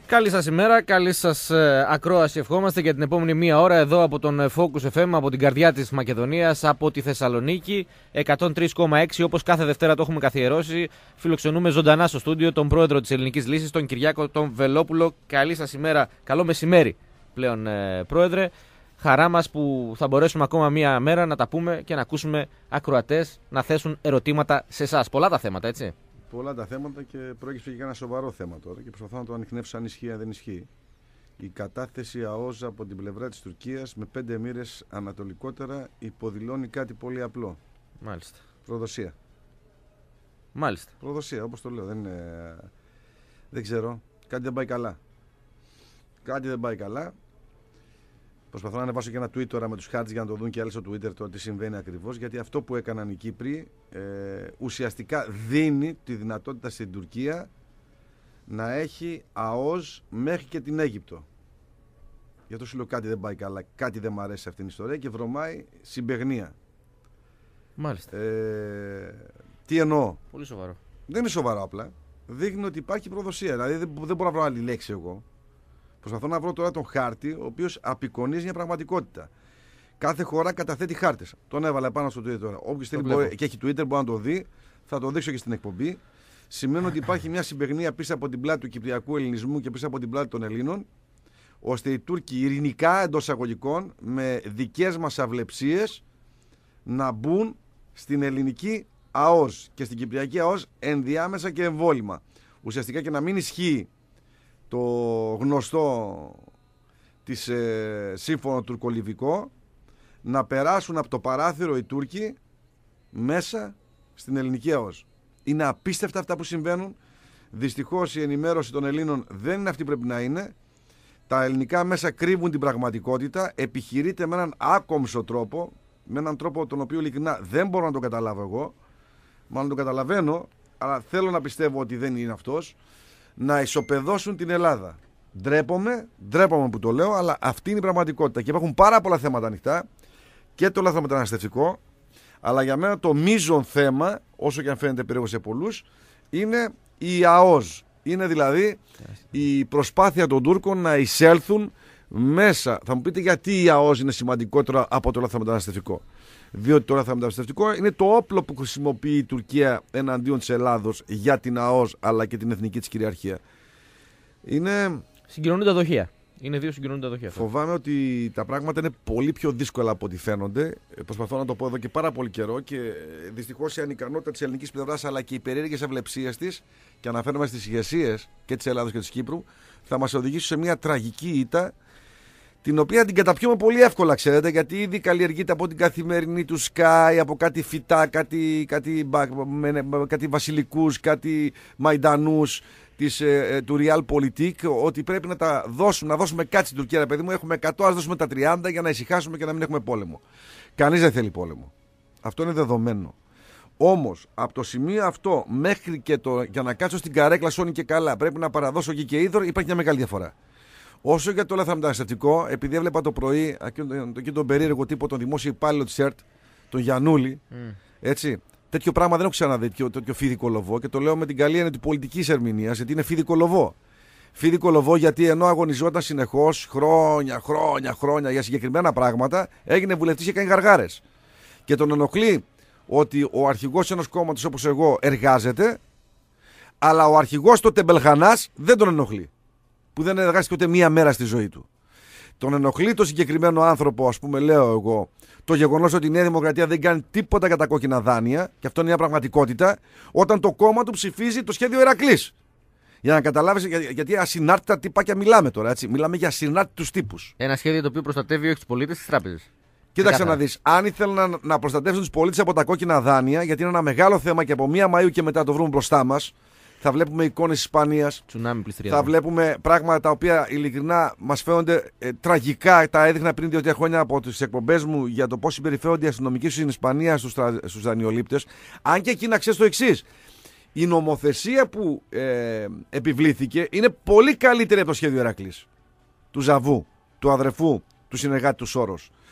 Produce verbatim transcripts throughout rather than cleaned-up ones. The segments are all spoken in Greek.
Καλή σας ημέρα, καλή σας ε, ακρόαση ευχόμαστε για την επόμενη μία ώρα εδώ από τον Focus εφ εμ, από την καρδιά της Μακεδονίας, από τη Θεσσαλονίκη, εκατόν τρία κόμμα έξι, όπως κάθε Δευτέρα το έχουμε καθιερώσει. Φιλοξενούμε ζωντανά στο στούντιο τον πρόεδρο της Ελληνικής Λύσης, τον Κυριάκο τον Βελόπουλο. Καλή σας ημέρα, καλό μεσημέρι πλέον ε, πρόεδρε. Χαρά μας που θα μπορέσουμε ακόμα μία μέρα να τα πούμε και να ακούσουμε ακροατές να θέσουν ερωτήματα σε εσάς. Πολλά τα θέματα, έτσι. Πολλά τα θέματα και πρόκειται για ένα σοβαρό θέμα τώρα και προσπαθώ να το ανιχνεύσω αν ισχύει, αν δεν ισχύει. Η κατάθεση ΑΟΣ από την πλευρά της Τουρκίας με πέντε μοίρες ανατολικότερα υποδηλώνει κάτι πολύ απλό. Μάλιστα. Προδοσία. Μάλιστα. Προδοσία, όπως το λέω. Δεν, είναι... δεν ξέρω. Κάτι δεν πάει καλά. Κάτι δεν πάει καλά. Προσπαθώ να ανεβάσω και ένα tweet τώρα με τους χάρτες για να το δουν και άλλοι στο Twitter το τι συμβαίνει ακριβώς. Γιατί αυτό που έκαναν οι Κύπροι ε, ουσιαστικά δίνει τη δυνατότητα στην Τουρκία να έχει ΑΟΣ μέχρι και την Αίγυπτο. Γι' αυτό σου λέω κάτι δεν πάει καλά, κάτι δεν μ' αρέσει σε αυτήν την ιστορία και βρωμάει συμπαιγνία. Μάλιστα. Ε, τι εννοώ. Πολύ σοβαρό. Δεν είναι σοβαρό απλά. Δείχνει ότι υπάρχει προδοσία. Δηλαδή δεν, δεν μπορώ να βρω άλλη λέξη εγώ. Προσπαθώ να βρω τώρα τον χάρτη, ο οποίος απεικονίζει μια πραγματικότητα. Κάθε χώρα καταθέτει χάρτες. Τον έβαλα πάνω στο Twitter τώρα. Όποιος θέλει μπορεί, και έχει Twitter μπορεί να το δει. Θα το δείξω και στην εκπομπή. Σημαίνει ότι υπάρχει μια συμπαιγνία πίσω από την πλάτη του κυπριακού ελληνισμού και πίσω από την πλάτη των Ελλήνων, ώστε οι Τούρκοι ειρηνικά εντός εισαγωγικών, με δικές μας αυλεψίες, να μπουν στην ελληνική ΑΟΣ και στην κυπριακή ΑΟΣ ενδιάμεσα και εμβόλυμα. Ουσιαστικά και να μην ισχύει το γνωστό της ε, σύμφωνο τουρκολιβικό, να περάσουν από το παράθυρο οι Τούρκοι μέσα στην ελληνική ΑΟΣ. Είναι απίστευτα αυτά που συμβαίνουν. Δυστυχώς η ενημέρωση των Ελλήνων δεν είναι αυτή που πρέπει να είναι. Τα ελληνικά μέσα κρύβουν την πραγματικότητα. Επιχειρείται με έναν άκομψο τρόπο, με έναν τρόπο τον οποίο ειλικρινά δεν μπορώ να τον καταλάβω εγώ. Μάλλον τον καταλαβαίνω, αλλά θέλω να πιστεύω ότι δεν είναι αυτός. Να ισοπεδώσουν την Ελλάδα. Ντρέπομαι, ντρέπομαι που το λέω, αλλά αυτή είναι η πραγματικότητα. Και υπάρχουν πάρα πολλά θέματα ανοιχτά και το λαθρομεταναστευτικό. Αλλά για μένα το μείζον θέμα, όσο και αν φαίνεται περίεργο σε πολλούς, είναι η ΑΟΣ. Είναι δηλαδή η προσπάθεια των Τούρκων να εισέλθουν μέσα. Θα μου πείτε γιατί η ΑΟΣ είναι σημαντικότερο από το λαθρομεταναστευτικό. Διότι το λαθρομεταναστευτικό είναι το όπλο που χρησιμοποιεί η Τουρκία εναντίον της Ελλάδος για την ΑΟΣ αλλά και την εθνική της κυριαρχία. Είναι... Συγκοινωνούν τα δοχεία. Είναι δύο συγκοινωνούν τα δοχεία. Φοβάμαι ότι τα πράγματα είναι πολύ πιο δύσκολα από ό,τι φαίνονται. Προσπαθώ να το πω εδώ και πάρα πολύ καιρό και δυστυχώς η ανικανότητα της ελληνικής πλευράς αλλά και οι περίεργες αυλεψίες της, και αναφέρομαι στις ηγεσίες και της Ελλάδος και της Κύπρου, θα μας οδηγήσει σε μια τραγική ήττα, την οποία την καταπιούμε πολύ εύκολα, ξέρετε, γιατί ήδη καλλιεργείται από την καθημερινή του Sky, από κάτι φυτά, κάτι, κάτι, κάτι βασιλικούς, κάτι μαϊντανούς της, ε, του Realpolitik, ότι πρέπει να τα δώσουμε, να δώσουμε κάτι στην Τουρκία, ρε παιδί μου, έχουμε εκατό, ας δώσουμε τα τριάντα για να ησυχάσουμε και να μην έχουμε πόλεμο. Κανείς δεν θέλει πόλεμο. Αυτό είναι δεδομένο. Όμως, από το σημείο αυτό μέχρι και το, για να κάτσω στην καρέκλα σώνει και καλά, πρέπει να παραδώσω γη και είδωρ, υπάρχει μια μεγάλη διαφορά. Όσο για το λαθρομεταναστευτικό, επειδή έβλεπα το πρωί εκεί τον περίεργο τύπο, τον δημόσιο υπάλληλο της ΕΡΤ, τον Γιαννούλη, mm. έτσι, τέτοιο πράγμα δεν έχω ξαναδεί, τέτοιο, τέτοιο φίδικο λοβό, και το λέω με την καλή έννοια της πολιτικής ερμηνείας, γιατί είναι φίδικο λοβό. Φίδικο λοβό γιατί ενώ αγωνιζόταν συνεχώς χρόνια, χρόνια, χρόνια για συγκεκριμένα πράγματα, έγινε βουλευτής και κάνει γαργάρες. Και τον ενοχλεί ότι ο αρχηγός ενός κόμματος όπως εγώ εργάζεται, αλλά ο αρχηγός του Τεμπελχανάς δεν τον ενοχλεί, που δεν εργάστηκε ούτε μία μέρα στη ζωή του. Τον ενοχλεί το συγκεκριμένο άνθρωπο, ας πούμε, λέω εγώ, το γεγονός ότι η Νέα Δημοκρατία δεν κάνει τίποτα για τα κόκκινα δάνεια, και αυτό είναι μια πραγματικότητα, όταν το κόμμα του ψηφίζει το σχέδιο Ηρακλής. Για να καταλάβεις, για, γιατί ασυνάρτητα τυπάκια μιλάμε τώρα, έτσι. Μιλάμε για ασυνάρτητους τύπους. Ένα σχέδιο το οποίο προστατεύει όχι τους πολίτες, τις τράπεζες. Κοίταξε να δεις, αν ήθελαν να, να προστατεύσουν τους πολίτες από τα κόκκινα δάνεια, γιατί είναι ένα μεγάλο θέμα και από μία Μαΐου και μετά το βρούμε μπροστά μας. Θα βλέπουμε εικόνες της Ισπανίας, θα βλέπουμε πράγματα τα οποία ειλικρινά μας φαίνονται ε, τραγικά. Τα έδειχνα πριν δύο-τρία χρόνια από τις εκπομπές μου για το πώς συμπεριφέρονται οι αστυνομικοί στην Ισπανία στους, τρα... στους δανειολήπτες. Αν και εκεί να ξέρεις το εξής, η νομοθεσία που ε, επιβλήθηκε είναι πολύ καλύτερη από το σχέδιο Ηρακλής, του Ζαβού, του αδερφού, του συνεργάτη του Σόρος.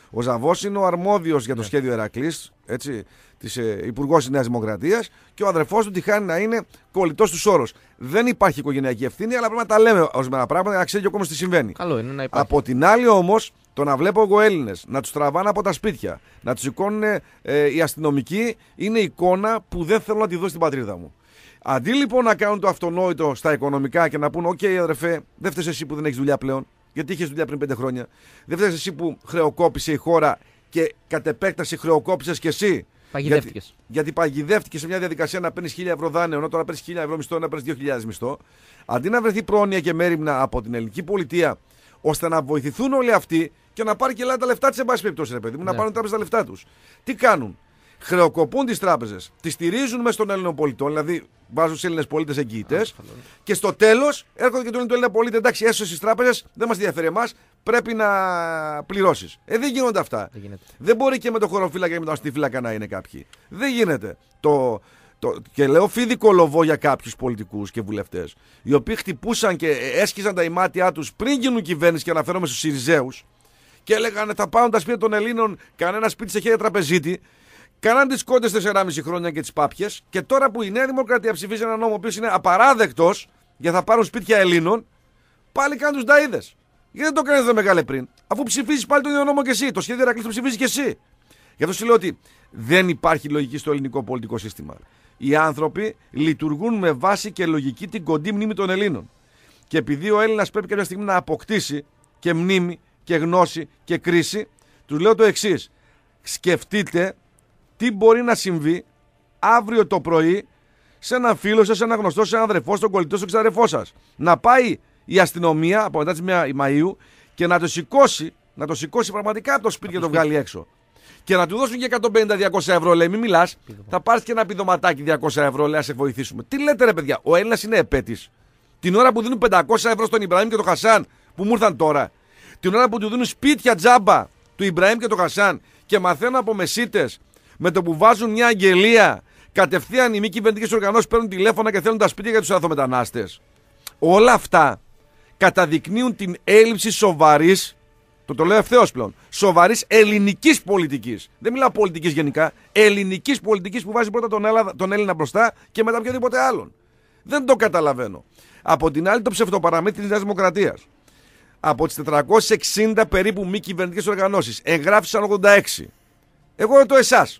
Ο Ζαβός είναι ο αρμόδιος για το Ναι. σχέδιο Ηρακλής, έτσι, της ε, Υπουργός της Νέας Δημοκρατίας, και ο αδερφός του τυχάνει να είναι κολλητός του Σόρος. Δεν υπάρχει οικογενειακή ευθύνη, αλλά πρέπει να τα λέμε ορισμένα πράγματα για να ξέρει και ο κόσμος τι συμβαίνει. Καλό είναι να υπάρχει. Από την άλλη όμως, το να βλέπω εγώ Έλληνες να τους τραβάνε από τα σπίτια, να τους σηκώνουν ε, οι αστυνομικοί, είναι εικόνα που δεν θέλω να τη δω στην πατρίδα μου. Αντί λοιπόν να κάνουν το αυτονόητο στα οικονομικά και να πούν: «Οκ, okay, αδερφέ, δεν φταίς εσύ που δεν έχεις δουλειά πλέον, γιατί είχες δουλειά πριν πέντε χρόνια. Δεν φταίς εσύ που χρεοκόπησε η χώρα και κατ' επέκταση χρεοκόπησες κι εσύ». Παγιδεύτηκες. Γιατί, γιατί παγιδεύτηκε σε μια διαδικασία να παίρνει χίλια ευρώ δάνειο, ενώ τώρα παίρνει χίλια ευρώ μισθό, να παίρνει δύο χιλιάδες μισθό. Αντί να βρεθεί πρόνοια και μέριμνα από την ελληνική πολιτεία, ώστε να βοηθηθούν όλοι αυτοί και να πάρει και Ελλάδα τα λεφτά της, εν πάση περιπτώσει, ρε παιδί μου, Ναι. να πάρουν τράπεζα τα λεφτά τους. Τι κάνουν? Χρεοκοπούν τις τράπεζες, τις στηρίζουν μέσα των Έλληνων πολιτών, δηλαδή βάζουν τους Έλληνες πολίτες εγγυητές, και στο τέλος έρχονται και του λένε: «Το Έλληνα πολίτη, εντάξει, έσωσε στις τράπεζες, δεν μας ενδιαφέρει εμάς, πρέπει να πληρώσεις». Ε, δεν γίνονται αυτά. Δεν γίνεται. Δεν μπορεί και με το χωροφύλακα και με τον αστιφύλακα να είναι κάποιοι. Δεν γίνεται. Το, το, και λέω φίδικο λοβό για κάποιους πολιτικούς και βουλευτές, οι οποίοι χτυπούσαν και έσκυζαν τα ημάτια τους πριν γίνουν κυβέρνηση, και αναφέρομαι στους Συριζέους, και έλεγαν: «Θα πάρουν τα σπίτια των Ελλήνων, κανένα σπίτι σε χέρια τραπεζίτη». Κάναν τις κόντες τεσσεράμισι χρόνια και τις πάπιες, και τώρα που η Νέα Δημοκρατία ψηφίζει ένα νόμο ο οποίος είναι απαράδεκτος για θα πάρουν σπίτια Ελλήνων, πάλι κάνουν τους νταΐδες. Γιατί δεν το κάνεις εδώ μεγάλε πριν, αφού ψηφίζεις πάλι τον ίδιο νόμο και εσύ, το σχέδιο Ηρακλής το ψηφίζεις και εσύ. Γι' αυτό σου λέω ότι δεν υπάρχει λογική στο ελληνικό πολιτικό σύστημα. Οι άνθρωποι λειτουργούν με βάση και λογική την κοντή μνήμη των Ελλήνων. Και επειδή ο Έλληνας πρέπει κάποια στιγμή να αποκτήσει και μνήμη και γνώση και κρίση, τους λέω το εξής. Σκεφτείτε τι μπορεί να συμβεί αύριο το πρωί σε έναν φίλο σας, σε έναν γνωστό, σε έναν αδερφό, στον κολλητό, στον ξαδερφό σας. Να πάει η αστυνομία από μετά τις μία Μαΐου και να το σηκώσει, να το σηκώσει πραγματικά από το σπίτι και το βγάλει έξω. Και να του δώσουν και εκατόν πενήντα με διακόσια ευρώ, λέει: «Μην μιλάς, θα πάρεις και ένα πηδωματάκι διακόσια ευρώ, λέει, να σε βοηθήσουμε». Τι λέτε, ρε παιδιά, ο Έλληνας είναι επέτης. Την ώρα που δίνουν πεντακόσια ευρώ στον Ιμπραήμ και τον Χασάν, που μου ήρθαν τώρα, την ώρα που του δίνουν σπίτια τζάμπα του Ιμπραήμ και του Χασάν, και μαθαίνω από μεσίτες, με το που βάζουν μια αγγελία, κατευθείαν οι μη κυβερνητικές οργανώσεις παίρνουν τηλέφωνα και θέλουν τα σπίτια για τους ανθομετανάστες. Όλα αυτά καταδεικνύουν την έλλειψη σοβαρής, το το λέω ευθέως πλέον, σοβαρής ελληνικής πολιτικής. Δεν μιλάω πολιτικής γενικά, ελληνικής πολιτικής που βάζει πρώτα τον, Έλλα, τον Έλληνα μπροστά και μετά οποιοδήποτε άλλον. Δεν το καταλαβαίνω. Από την άλλη, το ψευτοπαραμύθι της Νέας Δημοκρατίας. Από τις τετρακόσιες εξήντα περίπου μη κυβερνητικές οργανώσεις εγγράφησαν ογδόντα έξι. Εγώ ρωτώ εσάς.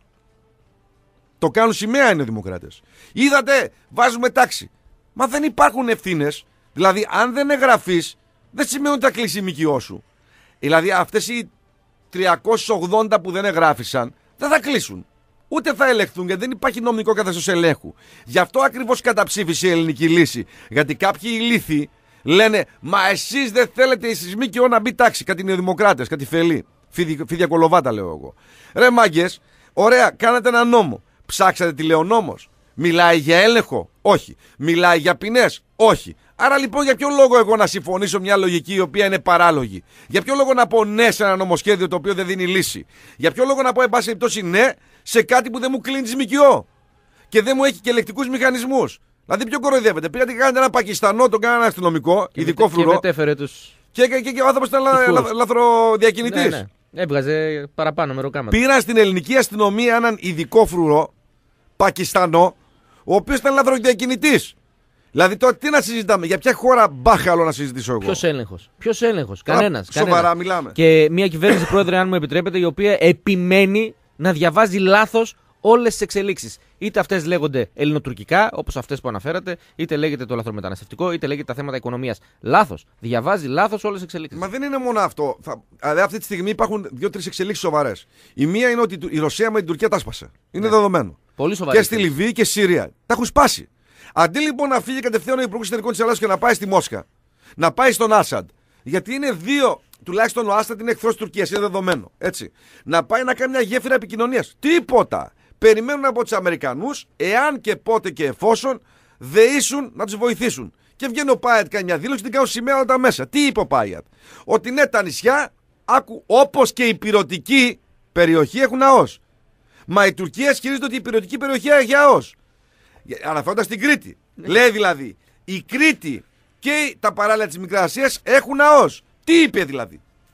Το κάνουν σημαία είναι οι δημοκράτες. Είδατε, βάζουμε τάξη. Μα δεν υπάρχουν ευθύνες. Δηλαδή, αν δεν εγγραφείς, δεν σημαίνει ότι θα κλείσει η ΜΚΟ σου. Δηλαδή, αυτές οι τριακόσιες ογδόντα που δεν εγγράφησαν, δεν θα κλείσουν. Ούτε θα ελεγχθούν, γιατί δεν υπάρχει νομικό καθεστώς ελέγχου. Γι' αυτό ακριβώς καταψήφισε η ελληνική λύση. Γιατί κάποιοι ηλίθιοι λένε: «Μα εσείς δεν θέλετε εσείς ΜΚΟ να μπει τάξη». Κάτι νεοδημοκράτες, κάτι φελή. Φίδια κολοβάτα, λέω εγώ. Ρε μάγκες, ωραία, κάνατε ένα νόμο. Ψάξατε τι λέει ο νόμος? Μιλάει για έλεγχο? Όχι. Μιλάει για ποινές? Όχι. Άρα λοιπόν, για ποιο λόγο εγώ να συμφωνήσω μια λογική η οποία είναι παράλογη? Για ποιο λόγο να πω ναι σε ένα νομοσχέδιο το οποίο δεν δίνει λύση? Για ποιο λόγο να πω εν πάση περιπτώσει ναι σε κάτι που δεν μου κλείνει τις ΜΚΟ και δεν μου έχει και ελεκτικούς μηχανισμούς? Δηλαδή, ποιο κοροϊδεύετε? Πήγατε και κάνετε ένα Πακιστανό, τον κάνανε αστυνομικό, Και ειδικό μετε- φρουρό. Και μετέφερε τους. Και, και, και, και ο άνθρωπος ήταν λα, λα, λαθροδιακινητής. Ναι, ναι. Έβγαζε παραπάνω μεροκάματα. Πήραν στην ελληνική αστυνομία έναν ειδικό φρουρό, Πακιστανό, ο οποίος ήταν λαθροδιακινητής. Δηλαδή τώρα τι να συζητάμε, για ποια χώρα μπάχαλο να συζητήσω εγώ? Ποιος έλεγχος? Ποιος έλεγχος? Τώρα, Κανένας. Σοβαρά κανένας. μιλάμε. Και μια κυβέρνηση, πρόεδρε, αν μου επιτρέπετε, η οποία επιμένει να διαβάζει λάθος όλες τις εξελίξεις. Είτε αυτές λέγονται ελληνοτουρκικά, όπως αυτές που αναφέρατε, είτε λέγεται το λαθρομεταναστευτικό, είτε λέγεται τα θέματα οικονομίας. Λάθος. Διαβάζει λάθος όλες τις εξελίξεις. Μα δεν είναι μόνο αυτό. Θα... Δηλαδή, αυτή τη στιγμή υπάρχουν δύο-τρεις εξελίξεις σοβαρές. Η μία είναι ότι η Ρωσία με την Τουρκία τα σπάσε. Είναι Ναι. δεδομένο. Πολύ σοβαρή. Και στη Λιβύη και στη Συρία. Τα έχουν σπάσει. Αντί λοιπόν να φύγει κατευθείαν ο Υπουργός Εξωτερικών της Ελλάδας και να πάει στη Μόσχα, να πάει στον Άσαντ, γιατί είναι δύο, τουλάχιστον ο Άσαντ είναι εχθρός της Τουρκίας, είναι δεδομένο. Έτσι. Να πάει να κάνει μια γέφυρα επικοινωνίας. Τίποτα. Περιμένουν από τους Αμερικανούς, εάν και πότε και εφόσον δεήσουν να τους βοηθήσουν. Και βγαίνει ο Πάιατ, κάνει μια δήλωση, την κάνουν σημαία όλα τα μέσα. Τι είπε ο Πάιατ? Ότι ναι, τα νησιά, άκου, όπως και η πυρωτική περιοχή έχουν ΑΟΣ. Μα η Τουρκία ισχυρίζεται ότι η πυρωτική περιοχή έχει ΑΟΣ. Αναφέροντας την Κρήτη. Λέει δηλαδή, η Κρήτη και τα παράλια της Μικράς Ασίας έχουν ΑΟΣ. Τι είπε δηλαδή?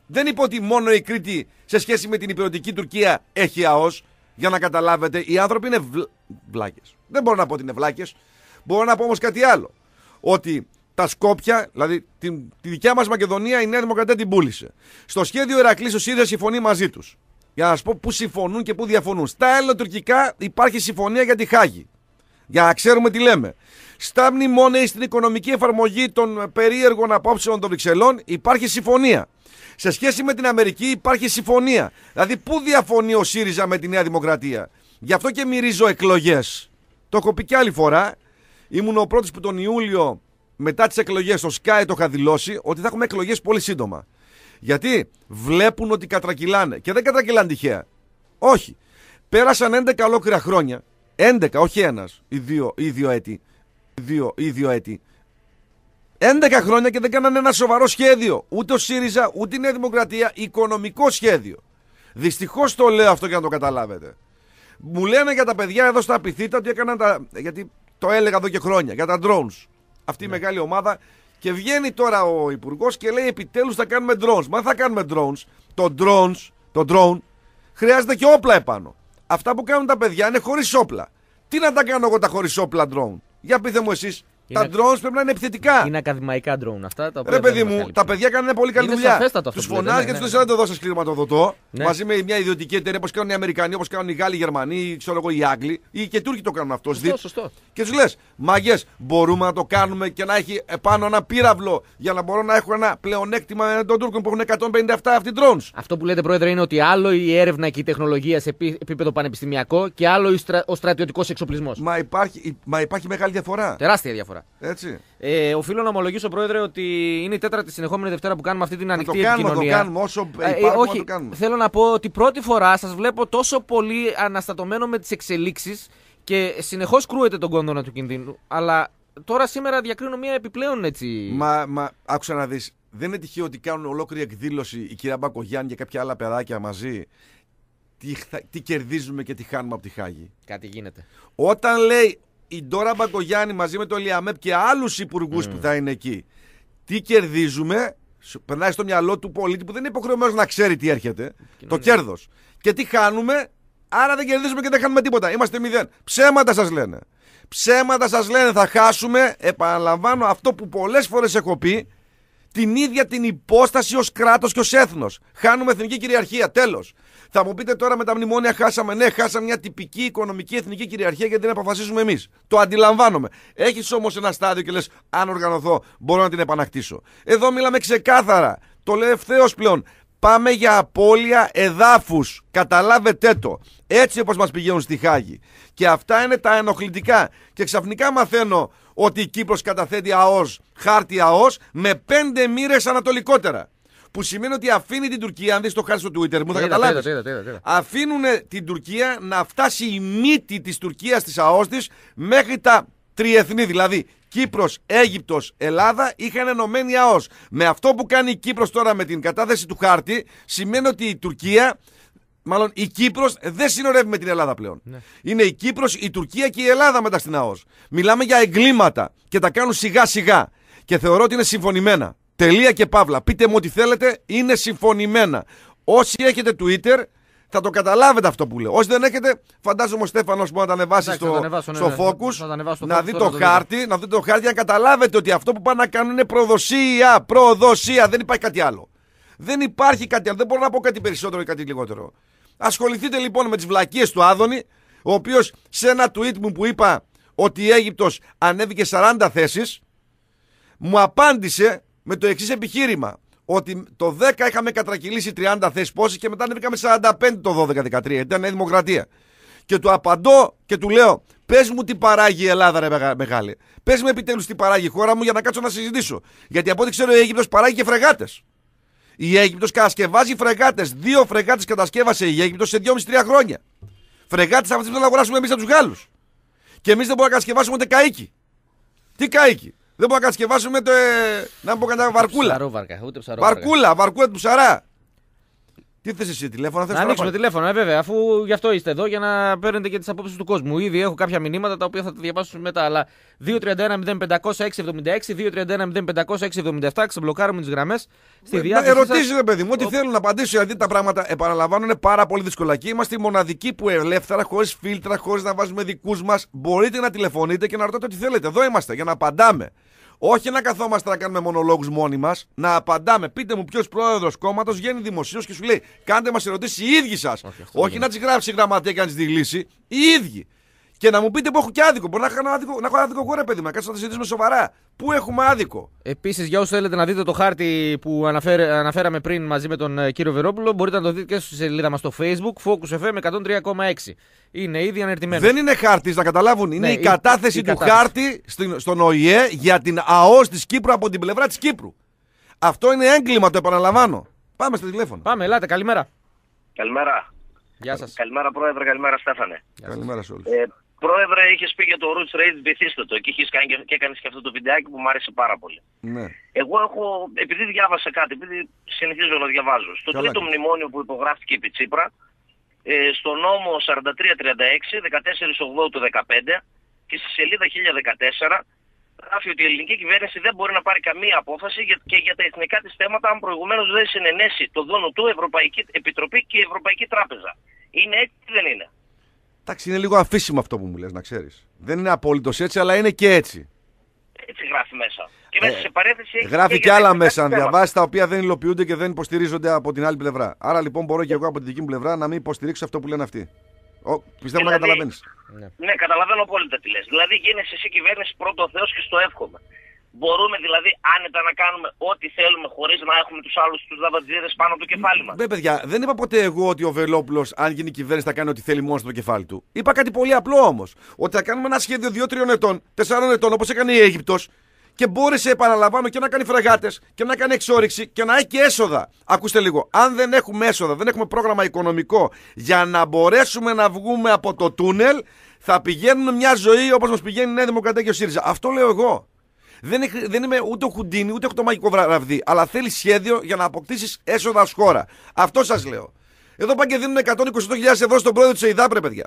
Δεν είπε ότι μόνο η Κρήτη σε σχέση με την υπηρετική Τουρκία έχει ΑΟΣ. Για να καταλάβετε, οι άνθρωποι είναι βλ... βλάκες. Δεν μπορώ να πω ότι είναι βλάκες. Μπορώ να πω όμως κάτι άλλο. Ότι τα Σκόπια, δηλαδή τη, τη δικιά μας Μακεδονία, η Νέα Δημοκρατία την πούλησε. Στο σχέδιο Ηρακλής ο ΣΥΡΙΖΑ συμφωνεί μαζί τους. Για να σας πω πού συμφωνούν και πού διαφωνούν. Στα ελληνοτουρκικά υπάρχει συμφωνία για τη Χάγη. Για να ξέρουμε τι λέμε. Στα μνημόνια στην οικονομική εφαρμογή των περίεργων απόψεων των Βρυξελών υπάρχει συμφωνία. Σε σχέση με την Αμερική υπάρχει συμφωνία. Δηλαδή, πού διαφωνεί ο ΣΥΡΙΖΑ με τη Νέα Δημοκρατία. Γι' αυτό και μυρίζω εκλογές. Το έχω πει και άλλη φορά. Ήμουν ο πρώτος που τον Ιούλιο, μετά τις εκλογές, στο Sky το είχα δηλώσει ότι θα έχουμε εκλογές πολύ σύντομα. Γιατί βλέπουν ότι κατρακυλάνε. Και δεν κατρακυλάνε τυχαία. Όχι. Πέρασαν έντεκα ολόκληρα χρόνια. έντεκα, όχι ένας. Ή δύο, ή δύο έτη. Δύο, ή δύο έτη. έντεκα χρόνια και δεν κάνανε ένα σοβαρό σχέδιο. Ούτε ο ΣΥΡΙΖΑ, ούτε η Νέα Δημοκρατία. Οικονομικό σχέδιο. Δυστυχώς το λέω αυτό για να το καταλάβετε. Μου λένε για τα παιδιά εδώ στα Απιθύτα ότι έκαναν τα. Γιατί το έλεγα εδώ και χρόνια. Για τα drones. Αυτή ναι. η μεγάλη ομάδα. Και βγαίνει τώρα ο Υπουργός και λέει επιτέλους θα κάνουμε drones. Μα θα κάνουμε drones. Το drones, το drone, χρειάζεται και όπλα επάνω. Αυτά που κάνουν τα παιδιά είναι χωρίς όπλα. Τι να τα κάνω εγώ τα χωρίς όπλα drone. Για πείτε μου εσείς. Είναι... Τα drones πρέπει να είναι επιθετικά. Είναι ακαδημαϊκά drone αυτά. Τα Ρε παιδί μου, τα παιδιά κάνουν πολύ καλή είναι δουλειά. Τους φωνάζει και ναι, τους ναι. λες να το δώσεις κλιματοδοτό. Ναι. Μαζί με μια ιδιωτική εταιρεία όπως κάνουν οι Αμερικανοί, όπως κάνουν οι Γάλλοι, οι Γερμανοί, ή ξέρω εγώ οι Άγγλοι. Ή και οι Τούρκοι το κάνουν αυτό. Σωστό, σωστό. Και τους λες, μάγκες, μπορούμε να το κάνουμε και να έχει επάνω ένα πύραυλο για να μπορώ να έχω ένα πλεονέκτημα με τον Τούρκο που έχουν εκατόν πενήντα επτά αυτοί drones. Αυτό που λέτε, Πρόεδρε, είναι ότι άλλο η έρευνα και η τεχνολογία σε επίπεδο πανεπιστημιακό και άλλο ο στρατιωτικός εξοπλισμός. Μα υπάρχει, μα υπάρχει μεγάλη διαφορά. Τεράστια διαφορά. Έτσι. Ε, οφείλω να ομολογήσω, Πρόεδρε, ότι είναι η τέταρτη συνεχόμενη Δευτέρα που κάνουμε αυτή την ανοιχτή το κάνουμε, επικοινωνία. Το κάνουμε όσο ε, υπάρχουμε, όχι, το κάνουμε. Θέλω να πω ότι πρώτη φορά σας βλέπω τόσο πολύ αναστατωμένο με τις εξελίξεις και συνεχώς κρούεται τον κόνδωνα του κινδύνου. Αλλά τώρα σήμερα διακρίνω μια επιπλέον έτσι. Μα, μα άκουσα να δεις. Δεν είναι τυχαίο ότι κάνουν ολόκληρη εκδήλωση η κυρία Μπακογιάννη και κάποια άλλα παιδάκια μαζί. Τι, τι κερδίζουμε και τι χάνουμε από τη Χάγη. Κάτι γίνεται. Όταν λέει η Ντόρα Μπακογιάννη μαζί με το Λιαμέπ και άλλους υπουργούς mm. που θα είναι εκεί, τι κερδίζουμε, περνάει στο μυαλό του πολίτη που δεν είναι υποχρεωμένος να ξέρει τι έρχεται, το κέρδος. Και τι χάνουμε, άρα δεν κερδίζουμε και δεν χάνουμε τίποτα. Είμαστε μηδέν. Ψέματα σας λένε. Ψέματα σας λένε, θα χάσουμε, επαναλαμβάνω αυτό που πολλές φορές έχω πει, την ίδια την υπόσταση ως κράτος και ως έθνος. Χάνουμε εθνική κυριαρχία, τέλος. Θα μου πείτε τώρα με τα μνημόνια χάσαμε. Ναι, χάσαμε μια τυπική οικονομική εθνική κυριαρχία γιατί την αποφασίζουμε εμείς. Το αντιλαμβάνομαι. Έχεις όμως ένα στάδιο και λες, αν οργανωθώ, μπορώ να την επανακτήσω. Εδώ μιλάμε ξεκάθαρα. Το λέω ευθέως πλέον. Πάμε για απώλεια εδάφους. Καταλάβετε το. Έτσι όπως μας πηγαίνουν στη Χάγη. Και αυτά είναι τα ενοχλητικά. Και ξαφνικά μαθαίνω ότι η Κύπρος καταθέτει ΑΟΣ, χάρτη ΑΟΣ, με πέντε μοίρες ανατολικότερα. Που σημαίνει ότι αφήνει την Τουρκία, αν δεις το χάρτη στο Twitter μου, θα καταλάβεις. Αφήνουν την Τουρκία να φτάσει η μύτη της Τουρκίας, της ΑΟΣ της, μέχρι τα τριεθνή. Δηλαδή Κύπρος, Αίγυπτος, Ελλάδα είχαν ενωμένη ΑΟΣ. Με αυτό που κάνει η Κύπρος τώρα με την κατάθεση του χάρτη, σημαίνει ότι η Τουρκία. Μάλλον η Κύπρος δεν συνορεύει με την Ελλάδα πλέον. Ναι. Είναι η Κύπρος, η Τουρκία και η Ελλάδα μετά στην ΑΟΣ. Μιλάμε για εγκλήματα και τα κάνουν σιγά σιγά. Και θεωρώ ότι είναι συμφωνημένα. Τελεία και παύλα. Πείτε μου ό,τι θέλετε, είναι συμφωνημένα. Όσοι έχετε Twitter θα το καταλάβετε αυτό που λέω. Όσοι δεν έχετε, φαντάζομαι ο Στέφανος που να τα ανεβάσει Εντάξει, στο, ανεβάσω, ναι, στο ναι, Focus, να, στο να, δει το χάρτη, να δείτε το χάρτη για να καταλάβετε ότι αυτό που πάνε να κάνουν είναι προδοσία. Προδοσία. Δεν υπάρχει κάτι άλλο. Δεν υπάρχει κάτι άλλο. Δεν μπορώ να πω κάτι περισσότερο ή κάτι λιγότερο. Ασχοληθείτε λοιπόν με τις βλακίες του Άδωνη, ο οποίος σε ένα tweet μου που είπα ότι η Αίγυπτος ανέβηκε σαράντα θέσεις, μου απάντησε με το εξής επιχείρημα. Ότι το δέκα είχαμε κατρακυλήσει τριάντα θέσεις πόσες και μετά ανέβηκαμε σαράντα πέντε το δώδεκα δεκατρία. Ήταν η Δημοκρατία. Και του απαντώ και του λέω, πες μου τι παράγει η Ελλάδα, ρε μεγάλη. Πες μου επιτέλους τι παράγει η χώρα μου για να κάτσω να συζητήσω. Γιατί από ό,τι ξέρω η Αίγυπτος παράγει και φρεγάτες. Η Αίγυπτος κατασκευάζει φρεγάτες. Δύο φρεγάτες κατασκεύασε η Αίγυπτος σε δυόμισι τρία χρόνια. Φρεγάτες αυτές που θα αγοράσουμε εμείς από τους Γάλλους. Και εμείς δεν μπορούμε να κατασκευάσουμε ούτε καΐκι. Τι καΐκι. Δεν μπορούμε να κατασκευάσουμε το. Ε, να πω κανένα βαρκούλα. Ψαρόβαρκα, ούτε βαρκούλα, βαρκούλα του ψαρά. Τι θες εσύ, τηλέφωνα θες? Να ανοίξουμε τηλέφωνο, ε, βέβαια, αφού γι' αυτό είστε εδώ για να παίρνετε και τις απόψεις του κόσμου. Ήδη έχω κάποια μηνύματα τα οποία θα τα διαβάσω μετά. Αλλά δύο τρία ένα μηδέν πέντε μηδέν έξι εβδομήντα έξι, δύο τρία ένα μηδέν πέντε μηδέν έξι εβδομήντα επτά, ξεμπλοκάρουμε τις γραμμές. Στη διάθεση. Ερωτήσει, ρε παιδί μου, ό,τι θέλω να απαντήσω, γιατί τα πράγματα, επαναλαμβάνω, είναι πάρα πολύ δύσκολα. Και είμαστε οι μοναδικοί που ελεύθερα, χωρίς φίλτρα, χωρίς να βάζουμε δικούς μας, μπορείτε να τηλεφωνείτε και να ρωτάτε ό,τι θέλετε. Εδώ είμαστε για να απαντάμε. Όχι να καθόμαστε να κάνουμε μονολόγους μόνοι μας, να απαντάμε. Πείτε μου ποιος πρόεδρος κόμματος βγαίνει δημοσίως και σου λέει: κάντε μας ερωτήσεις οι ίδιοι σας. Όχι, Όχι να τις γράψει η γραμματεία και να τις δηλήσει. Οι ίδιοι. Και να μου πείτε που έχω και άδικο. Μπορεί να έχω άδικο, να έχω άδικο εγώ, ρε παιδί μου, να κάτσω να τα συζητήσουμε σοβαρά. Πού έχουμε άδικο. Επίσης, για όσους θέλετε να δείτε το χάρτη που αναφέρε, αναφέραμε πριν μαζί με τον κύριο Βερόπουλο, μπορείτε να το δείτε και στη σελίδα μας στο Facebook, Focus εφ εμ εκατόν τρία κόμμα έξι. Είναι ήδη ανερτημένο. Δεν είναι χάρτης, να καταλάβουν. Είναι ναι, η, η κατάθεση η, η του κατάθεση. χάρτη στην, στον Ο Η Ε για την ΑΟΣ της Κύπρου από την πλευρά της Κύπρου. Αυτό είναι έγκλημα, το επαναλαμβάνω. Πάμε στο τηλέφωνο. Πάμε, ελάτε, καλημέρα. Καλημέρα. Γεια σας. Καλημέρα, Πρόεδρε, καλημέρα, Στέφανε. Καλημέρα σε όλους. Ε, Πρόεδρε, είχε πει για το Roots Rage, βυθίστε το. Και, κάνει και, και έκανε και αυτό το βιντεάκι που μου άρεσε πάρα πολύ. Ναι. Εγώ έχω, επειδή διάβασα κάτι, επειδή συνεχίζω να διαβάζω, στο Καλά. τρίτο μνημόνιο που υπογράφηκε επί Τσίπρα, ε, στο νόμο σαράντα τρία τριάντα έξι, δεκατέσσερα ογδόη του δεκαπέντε και στη σελίδα χίλια δεκατέσσερα, γράφει ότι η ελληνική κυβέρνηση δεν μπορεί να πάρει καμία απόφαση για, και για τα εθνικά της θέματα, αν προηγουμένως δεν συνενέσει το δόνο του Ευρωπαϊκή Επιτροπή και η Ευρωπαϊκή Τράπεζα. Είναι έτσι ή δεν είναι? Εντάξει, είναι λίγο αφήσιμο αυτό που μου λες, να ξέρεις. Δεν είναι απόλυτος έτσι, αλλά είναι και έτσι. Έτσι γράφει μέσα. Και μέσα ε, σε παρέθεση γράφει και, και άλλα μέσα, αν διαβάσει, τα οποία δεν υλοποιούνται και δεν υποστηρίζονται από την άλλη πλευρά. Άρα λοιπόν μπορώ και εγώ από τη δική μου πλευρά να μην υποστηρίξω αυτό που λένε αυτοί. Ο, πιστεύω δηλαδή, να καταλαβαίνεις. Ναι. ναι, καταλαβαίνω απόλυτα τι λες. Δηλαδή γίνεσαι εσύ κυβέρνηση πρώτο Θεός και στο εύχομαι. Μπορούμε δηλαδή άνετα να κάνουμε ό,τι θέλουμε χωρίς να έχουμε τους άλλους τους δαβατζίδες πάνω από το κεφάλι μας. Ναι, παιδιά, δεν είπα ποτέ εγώ ότι ο Βελόπουλος, αν γίνει κυβέρνηση, θα κάνει ό,τι θέλει μόνο στο κεφάλι του. Είπα κάτι πολύ απλό όμως. Ότι θα κάνουμε ένα σχέδιο δύο τριών ετών, τεσσάρων ετών, όπως έκανε η Αίγυπτος, και μπόρεσε, επαναλαμβάνω, και να κάνει φρεγάτες και να κάνει εξόρυξη και να έχει και έσοδα. Ακούστε λίγο. Αν δεν έχουμε έσοδα, δεν έχουμε πρόγραμμα οικονομικό για να μπορέσουμε να βγούμε από το τούνελ, θα πηγαίνουμε μια ζωή όπως μας πηγαίνει η Νέα Δημοκρατία και ο ΣΥΡΙΖΑ. Αυτό λέω εγώ. Δεν, δεν είμαι ούτε ο Χουντίνι, ούτε έχω το μαγικό βραβδί. Αλλά θέλει σχέδιο για να αποκτήσεις έσοδα ως χώρα. Αυτό σας λέω. Εδώ πάνε και δίνουν εκατόν είκοσι οκτώ χιλιάδες ευρώ στον πρόεδρο της ΕΙΔΑΠ, ρε παιδιά.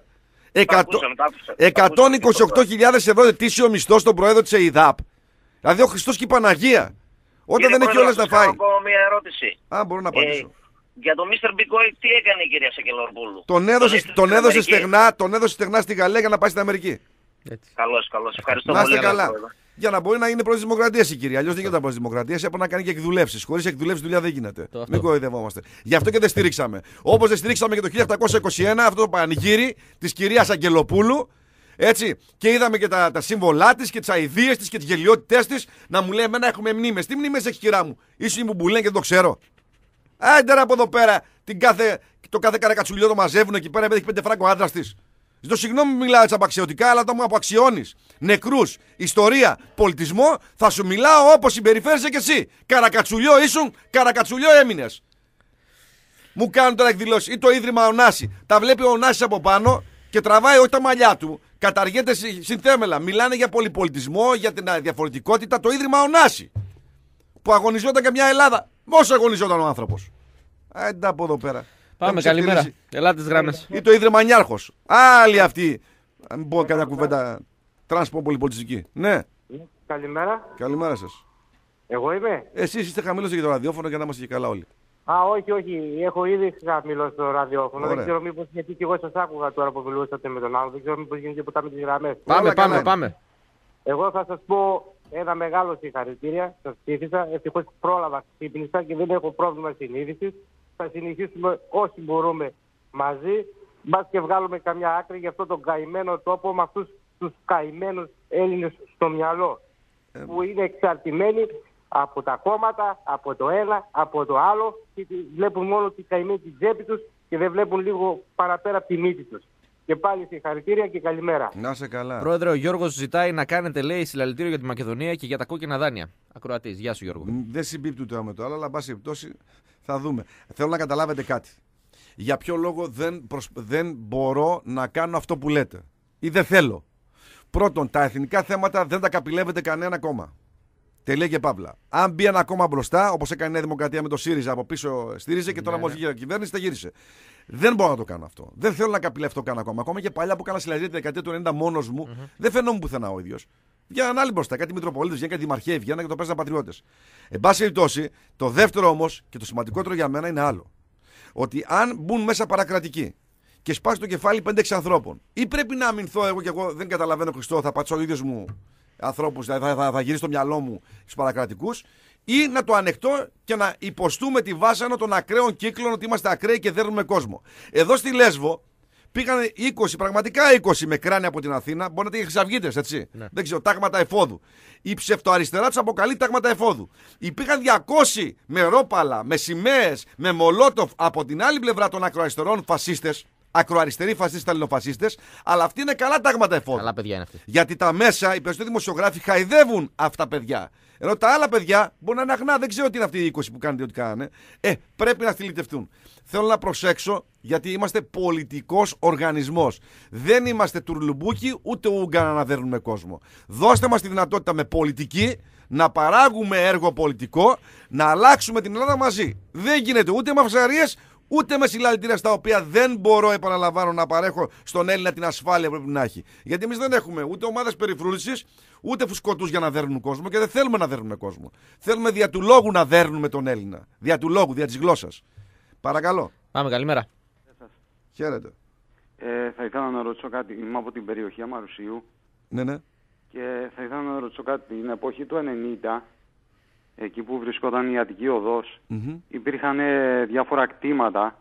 εκατόν είκοσι οκτώ χιλιάδες ευρώ ετήσιο μισθό στον πρόεδρο της ΕΙΔΑΠ. Δηλαδή ο Χριστός και η Παναγία. Όταν δεν έχει όλες να φάει. Έχω μια ερώτηση. Α, μπορώ να απαντήσω. Ε, για τον μίστερ Μπικόι, τι έκανε η κυρία Σακελαροπούλου? Τον έδωσε, τον, έδωσε στεγνά, τον έδωσε στεγνά στη Γαλλία για να πάει στην Αμερική. Καλώς, καλώς. Ευχαριστώ να πολύ. είστε καλά. Για να μπορεί να είναι πρόεδρος της Δημοκρατίας η κυρία. Αλλιώς δεν γίνεται πρόεδρος της Δημοκρατίας. Έπρεπε να κάνει και εκδουλεύσεις. Χωρίς εκδουλεύσεις δουλειά δεν γίνεται. Το Μην κοροϊδευόμαστε. Γι' αυτό και δεν στηρίξαμε. Όπως δεν στηρίξαμε και το χίλια επτακόσια είκοσι ένα αυτό το πανηγύρι της κυρίας Αγγελοπούλου. Έτσι. Και είδαμε και τα, τα σύμβολά της και τις αηδίες της και τις γελιότητές της να μου λέει: εμένα έχουμε μνήμες. Τι μνήμες έχει, κυρά μου? Ίσως η Μπουμπουλέν και δεν το ξέρω. Άντε από εδώ πέρα την κάθε, το κάθε καρακατσουλιό το μαζεύουν εκεί πέρα επειδή έχει πέντε φράγκο άντρας της. Ζητώ συγγνώμη που μιλάω έτσι απαξιωτικά, αλλά όταν μου αποαξιώνεις νεκρούς, ιστορία, πολιτισμό, θα σου μιλάω όπως συμπεριφέρεσαι κι εσύ. Καρακατσουλιό ήσουν, καρακατσουλιό έμεινες. Μου κάνουν τώρα εκδηλώσεις. Ή το ίδρυμα Ωνάση. Τα βλέπει ο Ωνάσης από πάνω και τραβάει όχι τα μαλλιά του. Καταργέται συνθέμελα. Μιλάνε για πολυπολιτισμό, για την διαφορετικότητα. Το ίδρυμα Ωνάση. Που αγωνιζόταν και μια Ελλάδα. Όσο αγωνιζόταν ο άνθρωπος. Άντε από εδώ πέρα. Πάμε, καλημέρα. Ελάτε τις γράμμες. Ή το ίδρυμα Νιάρχος. Άλλοι αυτοί. Αν μην πω κανένα κουβέντα τρανσπο πολυπολιτιστική. Ναι. Καλημέρα. Καλημέρα σας. Εγώ είμαι. Εσείς είστε χαμηλός για το ραδιόφωνο για να είμαστε και καλά όλοι. Α, όχι, όχι. Έχω ήδη χαμηλώσει το ραδιόφωνο. Ωραία. Δεν ξέρω μήπως γιατί και εγώ σας άκουγα τώρα που μιλούσατε με τον άλλο. Δεν ξέρω μήπως γίνεται ποτέ με τις γραμμές. Πάμε, πάμε, πάμε. Εγώ θα σας πω ένα μεγάλο συγχαρητήρια. Σας ψήφισα. Ευτυχώς πρόλαβα, ξύπνησα και δεν έχω πρόβλημα συνείδησης. Θα συνεχίσουμε όσοι μπορούμε μαζί. Μπας και βγάλουμε καμιά άκρη για αυτό τον καημένο τόπο με αυτούς τους καημένους Έλληνες στο μυαλό. Ε... που είναι εξαρτημένοι από τα κόμματα, από το ένα, από το άλλο και βλέπουν μόνο τη καημένη την τσέπη τους και δεν βλέπουν λίγο παραπέρα από τη μύτη τους. Και πάλι συγχαρητήρια και καλημέρα. Να σε καλά. Πρόεδρε, ο Γιώργος ζητάει να κάνετε, λέει, συλλαλητήριο για τη Μακεδονία και για τα κόκκινα δάνεια. Ακροατής. Γεια σου, Γιώργο. Δεν συμπίπτει το με το άλλο, αλλά πάση περιπτώσει θα δούμε. Θέλω να καταλάβετε κάτι. Για ποιο λόγο δεν, προσ... δεν μπορώ να κάνω αυτό που λέτε. Ή δεν θέλω. Πρώτον, τα εθνικά θέματα δεν τα καπηλεύεται κανένα κόμμα. Τελεία και παύλα. Αν μπει ένα κόμμα μπροστά, όπως έκανε η Νέα Δημοκρατία με το ΣΥΡΙΖΑ από πίσω στήριζε και τώρα ναι, μόλις ναι. βγήκε η κυβέρνηση τα γύρισε. Δεν μπορώ να το κάνω αυτό. Δεν θέλω να καπηλευτώ καν ακόμα. Ακόμα και παλιά που έκανα συλλαγή τη δεκαετία του ενενήντα μόνος μου, mm-hmm. δεν φαινόμουν πουθενά ο ίδιος. Βγαίναν άλλοι μπροστά, κάτι Μητροπολίτες, βγαίναν κάτι Δημαρχαίοι, βγαίναν και το παίζαν πατριώτες. Εν πάση περιπτώσει, το δεύτερο όμως και το σημαντικότερο για μένα είναι άλλο. Ότι αν μπουν μέσα παρακρατικοί και σπάσει το κεφάλι πέντε έξι ανθρώπων, ή πρέπει να αμυνθώ εγώ και εγώ δεν καταλαβαίνω Χριστό, θα πατήσω ο ίδιος μου ανθρώπους, θα, θα, θα, θα γυρίσει το μυαλό μου στους παρακρατικούς, ή να το ανεχτώ και να υποστούμε τη βάσανο των ακραίων κύκλων ότι είμαστε ακραίοι και δέρνουμε κόσμο. Εδώ στη Λέσβο πήγαν είκοσι, πραγματικά είκοσι με κράνη από την Αθήνα, μπορεί να ήταν χρυσαυγίτες, έτσι. Ναι. Δεν ξέρω, τάγματα εφόδου. Η ψευτοαριστερά τους αποκαλεί τάγματα εφόδου. Υπήρχαν διακόσιοι με ρόπαλα, με σημαίες, με μολότοφ από την άλλη πλευρά των ακροαριστερών φασίστες. Ακροαριστεροί φασίστες, αλληλοφασίστες, αλλά αυτοί είναι καλά τάγματα εφόδου. Καλά παιδιά είναι αυτοί. Γιατί τα μέσα, οι περισσότεροι δημοσιογράφοι χαϊδεύουν αυτά τα παιδιά. Ενώ τα άλλα παιδιά μπορεί να είναι αγνά, δεν ξέρω τι είναι αυτοί οι είκοσι που κάνετε ό,τι κάνανε. Ε, πρέπει να θηλυτευτούν. Θέλω να προσέξω, γιατί είμαστε πολιτικός οργανισμός. Δεν είμαστε τουρλουμπούκι, ούτε ούγκανα να δέρνουμε κόσμο. Δώστε μας τη δυνατότητα με πολιτική να παράγουμε έργο πολιτικό, να αλλάξουμε την Ελλάδα μαζί. Δεν γίνεται ούτε με αυσαρίες, ούτε με συλλαλητήρια στα οποία δεν μπορώ, επαναλαμβάνω, να παρέχω στον Έλληνα την ασφάλεια που πρέπει να έχει. Γιατί εμείς δεν έχουμε ούτε ομάδες περιφρούρησης, ούτε φουσκωτούς για να δέρνουν κόσμο και δεν θέλουμε να δέρνουμε κόσμο. Θέλουμε δια του λόγου να δέρνουμε τον Έλληνα. Δια του λόγου, δια της γλώσσας. Παρακαλώ. Πάμε, καλημέρα. Χαίρετε. Ε, θα ήθελα να ρωτήσω κάτι. Είμαι από την περιοχή Αμαρουσίου. Ναι, ναι. Και θα ήθελα να ρωτήσω κάτι. Την εποχή του ενενήντα, εκεί που βρισκόταν η Αττική Οδός, mm-hmm. υπήρχαν ε, διάφορα κτήματα,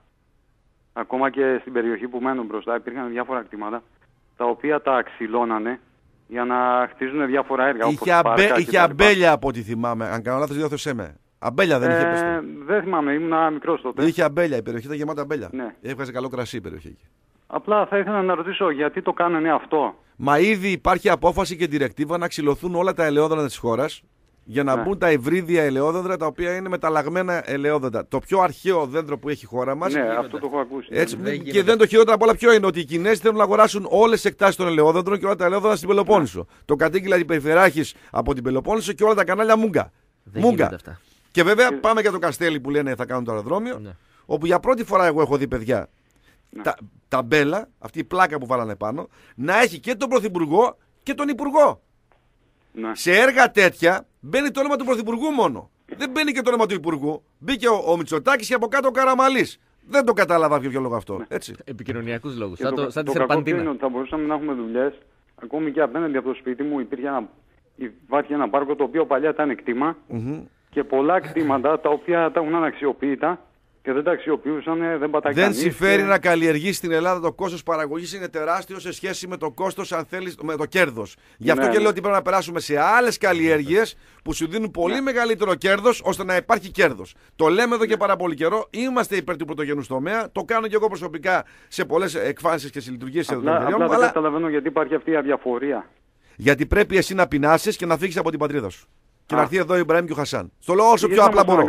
ακόμα και στην περιοχή που μένουν μπροστά, υπήρχαν διάφορα κτήματα, τα οποία τα ξυλώνανε για να χτίζουν διάφορα έργα. Είχε, αμπέ, είχε αμπέλια από ό,τι θυμάμαι, αν κάνω λάθος διόρθωσέ με. Αμπέλια δεν ε, είχε πεστεί. Δεν θυμάμαι, ήμουν μικρός τότε. Είχε αμπέλια, η περιοχή ήταν γεμάτα αμπέλια. Ναι. Έβγαζε καλό κρασί η περιοχή εκεί. Απλά θα ήθελα να ρωτήσω γιατί το κάνανε αυτό. Μα ήδη υπάρχει απόφαση και διρεκτίβα να ξυλωθούν όλα τα ελαιόδωρα της χώρας για να ναι. μπουν τα υβρίδια ελαιόδεντρα τα οποία είναι μεταλλαγμένα ελαιόδεντρα. Το πιο αρχαίο δέντρο που έχει η χώρα μας. Ναι, αυτό το έχω ακούσει. Έτσι, δεν και δεν το χειρότερο απ' όλα ποιο είναι, ότι οι Κινέζοι θέλουν να αγοράσουν όλες τις εκτάσεις των ελαιόδεντρων και όλα τα ελαιόδεντρα στην Πελοπόννησο. Ναι. Το κατήγγειλα η Περιφερειάρχης από την Πελοπόννησο και όλα τα κανάλια Μούγκα. Δεν Μούγκα. Και βέβαια και... πάμε για το Καστέλι που λένε θα κάνουν το αεροδρόμιο. Ναι. Όπου για πρώτη φορά εγώ έχω δει παιδιά. Ναι. Τα, ταμπέλα, αυτή η πλάκα που βάλανε πάνω, να έχει και τον Πρωθυπουργό και τον Υπουργό. Ναι. Σε έργα τέτοια μπαίνει το όνομα του Πρωθυπουργού μόνο. Δεν μπαίνει και το όνομα του Υπουργού. Μπήκε ο, ο Μητσοτάκης και από κάτω ο Καραμαλής. Δεν το κατάλαβα για ποιο λόγο αυτό. Έτσι. Επικοινωνιακούς λόγους. Σαν το, σαν το κακό είναι ότι θα μπορούσαμε να έχουμε δουλειές. Ακόμη και απέναντι από το σπίτι μου υπήρχε ένα, υπάρχει ένα πάρκο το οποίο παλιά ήταν κτήμα mm-hmm. και πολλά κτήματα τα οποία τα έχουν αναξιοποιητά. Και δεν τα αξιοποιούσαν, δεν πατάει Δεν κανείς, συμφέρει και... να καλλιεργήσει στην Ελλάδα, το κόστος παραγωγής είναι τεράστιο σε σχέση με το κόστος, αν θέλεις, με το κέρδος. Γι' αυτό ναι, και ναι. λέω ότι πρέπει να περάσουμε σε άλλες καλλιέργειες που σου δίνουν πολύ ναι. μεγαλύτερο κέρδος, ώστε να υπάρχει κέρδος. Το λέμε εδώ και πάρα πολύ καιρό. Είμαστε υπέρ του πρωτογενούς τομέα. Το κάνω και εγώ προσωπικά σε πολλές εκφάνσεις και συλλειτουργίες των εταιριών. Απλά δεν αλλά... καταλαβαίνω γιατί υπάρχει αυτή η αδιαφορία. Γιατί πρέπει εσύ να πεινάσεις και να φύγεις από την πατρίδα σου. Και Α. να έρθει εδώ ο Ιμπραήμ και ο Χασάν. Στο λέω όσο πιο απλά μπορώ.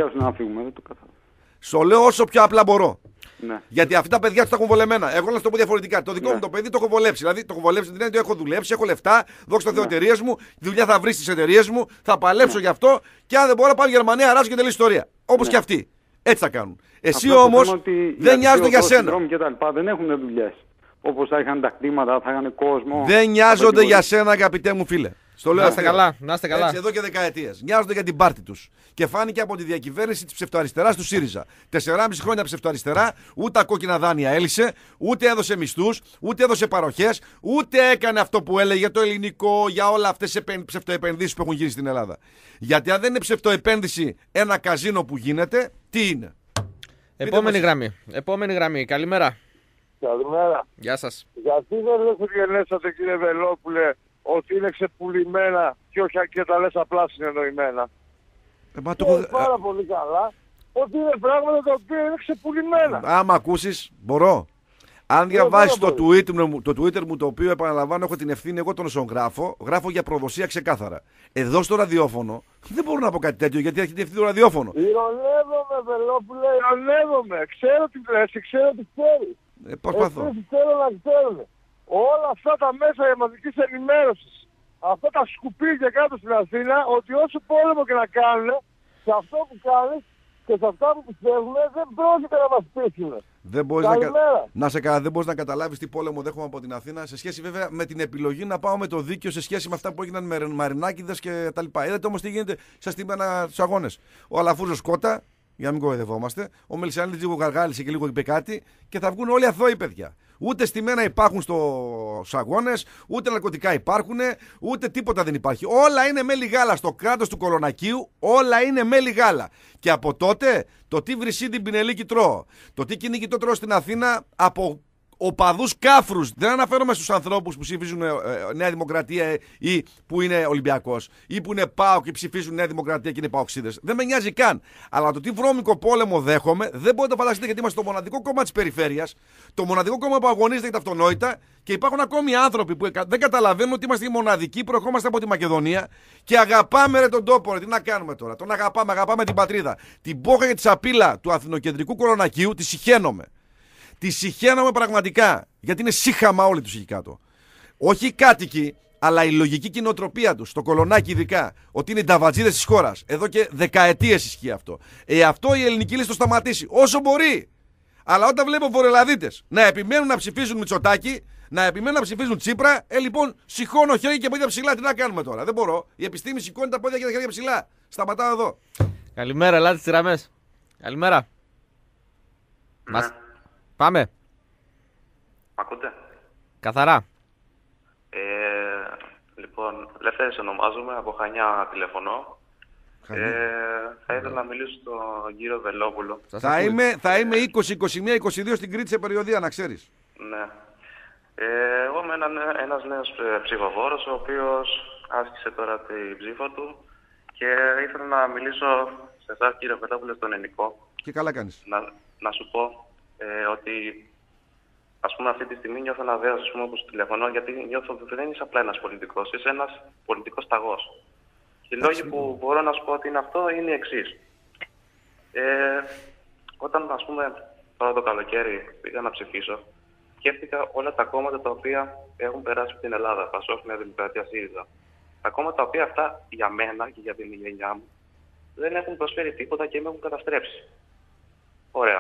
Στο λέω όσο πιο απλά μπορώ. Ναι. Γιατί αυτά τα παιδιά του τα έχουν βολεμένα. Εγώ να σου το πω διαφορετικά. Το δικό ναι. μου το παιδί το έχω βολέψει. Δηλαδή το έχω βολέψει, δηλαδή το έχω δουλέψει, έχω λεφτά, δόξα τω Θεώ εταιρείε μου, τη δουλειά θα βρει στι εταιρείε μου, θα παλέψω ναι. γι' αυτό και αν δεν μπορώ να πάω Γερμανία, αράζω και τελείω ιστορία. Όπως ναι. και αυτοί. Έτσι θα κάνουν. Εσύ όμως δεν νοιάζονται για σένα. Δεν έχουν δουλειές. Όπως θα είχαν τα κτήματα, θα είχαν κόσμο. Δεν νοιάζονται για σένα, αγαπητέ μου φίλε. Στο λέω να είστε καλά. Να είστε καλά. Έτσι, εδώ και δεκαετίες. Νοιάζονται για την πάρτη τους. Και φάνηκε από τη διακυβέρνηση της ψευτοαριστεράς του ΣΥΡΙΖΑ. Τεσσεράμιση χρόνια ψευτοαριστερά, ούτε τα κόκκινα δάνεια έλυσε, ούτε έδωσε μισθούς, ούτε έδωσε παροχές, ούτε έκανε αυτό που έλεγε το ελληνικό για όλα αυτές τις ψευτοεπενδύσεις που έχουν γίνει στην Ελλάδα. Γιατί αν δεν είναι ψευτοεπένδυση ένα καζίνο που γίνεται, τι είναι. Επόμενη γραμμή. Επόμενη γραμμή. Καλημέρα. Καλημέρα. Γεια σας. Γιατί δεν λες ότι γεννήσατε, κύριε Βελόπουλε, ότι είναι ξεπουλημένα και όχι και τα λες απλά συνεννοημένα. Ε, μα το... Είναι πάρα πολύ καλά ότι είναι πράγματα τα οποία είναι ξεπουλημένα. Άμα ακούσεις, μπορώ. Αν διαβάσεις το Twitter, μου, το Twitter μου, το οποίο επαναλαμβάνω έχω την ευθύνη, εγώ τον ζωγράφω, γράφω για προδοσία ξεκάθαρα. Εδώ στο ραδιόφωνο δεν μπορώ να πω κάτι τέτοιο γιατί έχει την ευθύνη το ραδιόφωνο. Ηρωνεύομαι, Βελόπουλε, ηρωνεύομαι. Ξέρω τι λες και ξέρω τι ξέρεις. Ε, προσπαθώ. Επίσης θέλω να ξέρουν όλα αυτά τα μέσα μαζικής ενημέρωσης αυτά τα σκουπίδια κάτω στην Αθήνα, ότι όσο πόλεμο και να κάνουν, σε αυτό που κάνεις και σε αυτά που πιστεύουν, δεν πρόκειται να μας πείσουν. Δεν μπορείς να, κα... να, σε... δεν μπορείς να καταλάβεις τι πόλεμο δέχομαι από την Αθήνα, σε σχέση βέβαια με την επιλογή να πάω με το δίκαιο σε σχέση με αυτά που έγιναν με Μαρινάκηδες και τα λοιπά. Είδατε όμως τι γίνεται στα στήμενα στους αγώνες. Ο Αλαφούζος Κότα, για να μην κοροϊδευόμαστε, ο Μελισσιανίδης λίγο γαργάλισε και λίγο είπε κάτι και θα βγουν όλοι αθώοι παιδιά. Ούτε στημένα υπάρχουν στους αγώνες, ούτε ναρκωτικά υπάρχουν, ούτε τίποτα δεν υπάρχει. Όλα είναι μέλι γάλα στο κράτος του Κολονακίου, όλα είναι μέλι γάλα. Και από τότε το τι βρυσίδι πινελίκι τρώω, το τι κυνηγητό τρώω στην Αθήνα από οπαδούς κάφρους. Δεν αναφέρομαι στους ανθρώπους που ψηφίζουν ε, ε, Νέα Δημοκρατία ή που είναι Ολυμπιακός ή που είναι ΠΑΟΚ και ψηφίζουν Νέα Δημοκρατία και είναι ΠΑΟΚΣίδες. Δεν με νοιάζει καν. Αλλά το τι βρώμικο πόλεμο δέχομαι δεν μπορείτε να φανταστείτε, γιατί είμαστε το μοναδικό κόμμα της περιφέρειας, το μοναδικό κόμμα που αγωνίζεται για τα αυτονόητα και υπάρχουν ακόμη άνθρωποι που δεν καταλαβαίνουν ότι είμαστε οι μοναδικοί, προερχόμαστε από τη Μακεδονία και αγαπάμε ρε τον τόπο. Ρε, τι να κάνουμε τώρα. Τον αγαπάμε, αγαπάμε την πατρίδα. Την πόχα και τη σαπίλα του αθηνοκεντρικού Κολονακίου τη συχαίνομαι. Τη συχαίνομαι πραγματικά, γιατί είναι σύχαμα όλοι τους εκεί κάτω. Όχι οι κάτοικοι, αλλά η λογική κοινοτροπία τους, το Κολονάκι ειδικά, ότι είναι οι νταβατζίδες της χώρας. Εδώ και δεκαετίες ισχύει αυτό. Ε, αυτό η ελληνική λύση το σταματήσει όσο μπορεί. Αλλά όταν βλέπω βορειοελλαδίτες να επιμένουν να ψηφίζουν Μητσοτάκη, να επιμένουν να ψηφίζουν Τσίπρα, ε λοιπόν σηκώνω χέρια και πόδια ψηλά. Τι να κάνουμε τώρα, δεν μπορώ. Η επιστήμη σηκώνει τα πόδια και τα χέρια ψηλά. Σταματάω εδώ. Καλημέρα, ελάτε στις γραμμές. Καλημέρα. Ναι. Μας... Πάμε. Μ' ακούτε? Καθαρά. Ε, λοιπόν, Λευτέρης ονομάζομαι, από Χανιά τηλεφωνώ. Ε, θα ήθελα να μιλήσω στον κύριο Βελόπουλο. Θα είμαι, θα είμαι είκοσι, είκοσι μία, είκοσι δύο στην Κρήτη σε περιοδία, να ξέρεις. Ναι. Ε, εγώ είμαι ένα, ένας νέος ψηφοφόρος, ο οποίος άσκησε τώρα την ψήφα του και ήθελα να μιλήσω σε εσάς, κύριε Βελόπουλο, στον ελληνικό. Και καλά κάνεις. Να, να σου πω ε, ότι ας πούμε αυτή τη στιγμή νιώθω ένα δέος που σου τηλεφωνώ, γιατί νιώθω ότι δεν είσαι απλά ένας πολιτικός, είσαι ένας πολιτικός ταγός. Και οι λόγοι που μπορώ να σου πω ότι είναι αυτό είναι οι εξής. Ε, όταν ας πούμε τώρα το καλοκαίρι πήγα να ψηφίσω, σκέφτηκα όλα τα κόμματα τα οποία έχουν περάσει από την Ελλάδα, Πασόκ, Νέα Δημοκρατία, ΣΥΡΙΖΑ. Τα κόμματα τα οποία αυτά για μένα και για την γενιά μου δεν έχουν προσφέρει τίποτα και με έχουν καταστρέψει. Ωραία.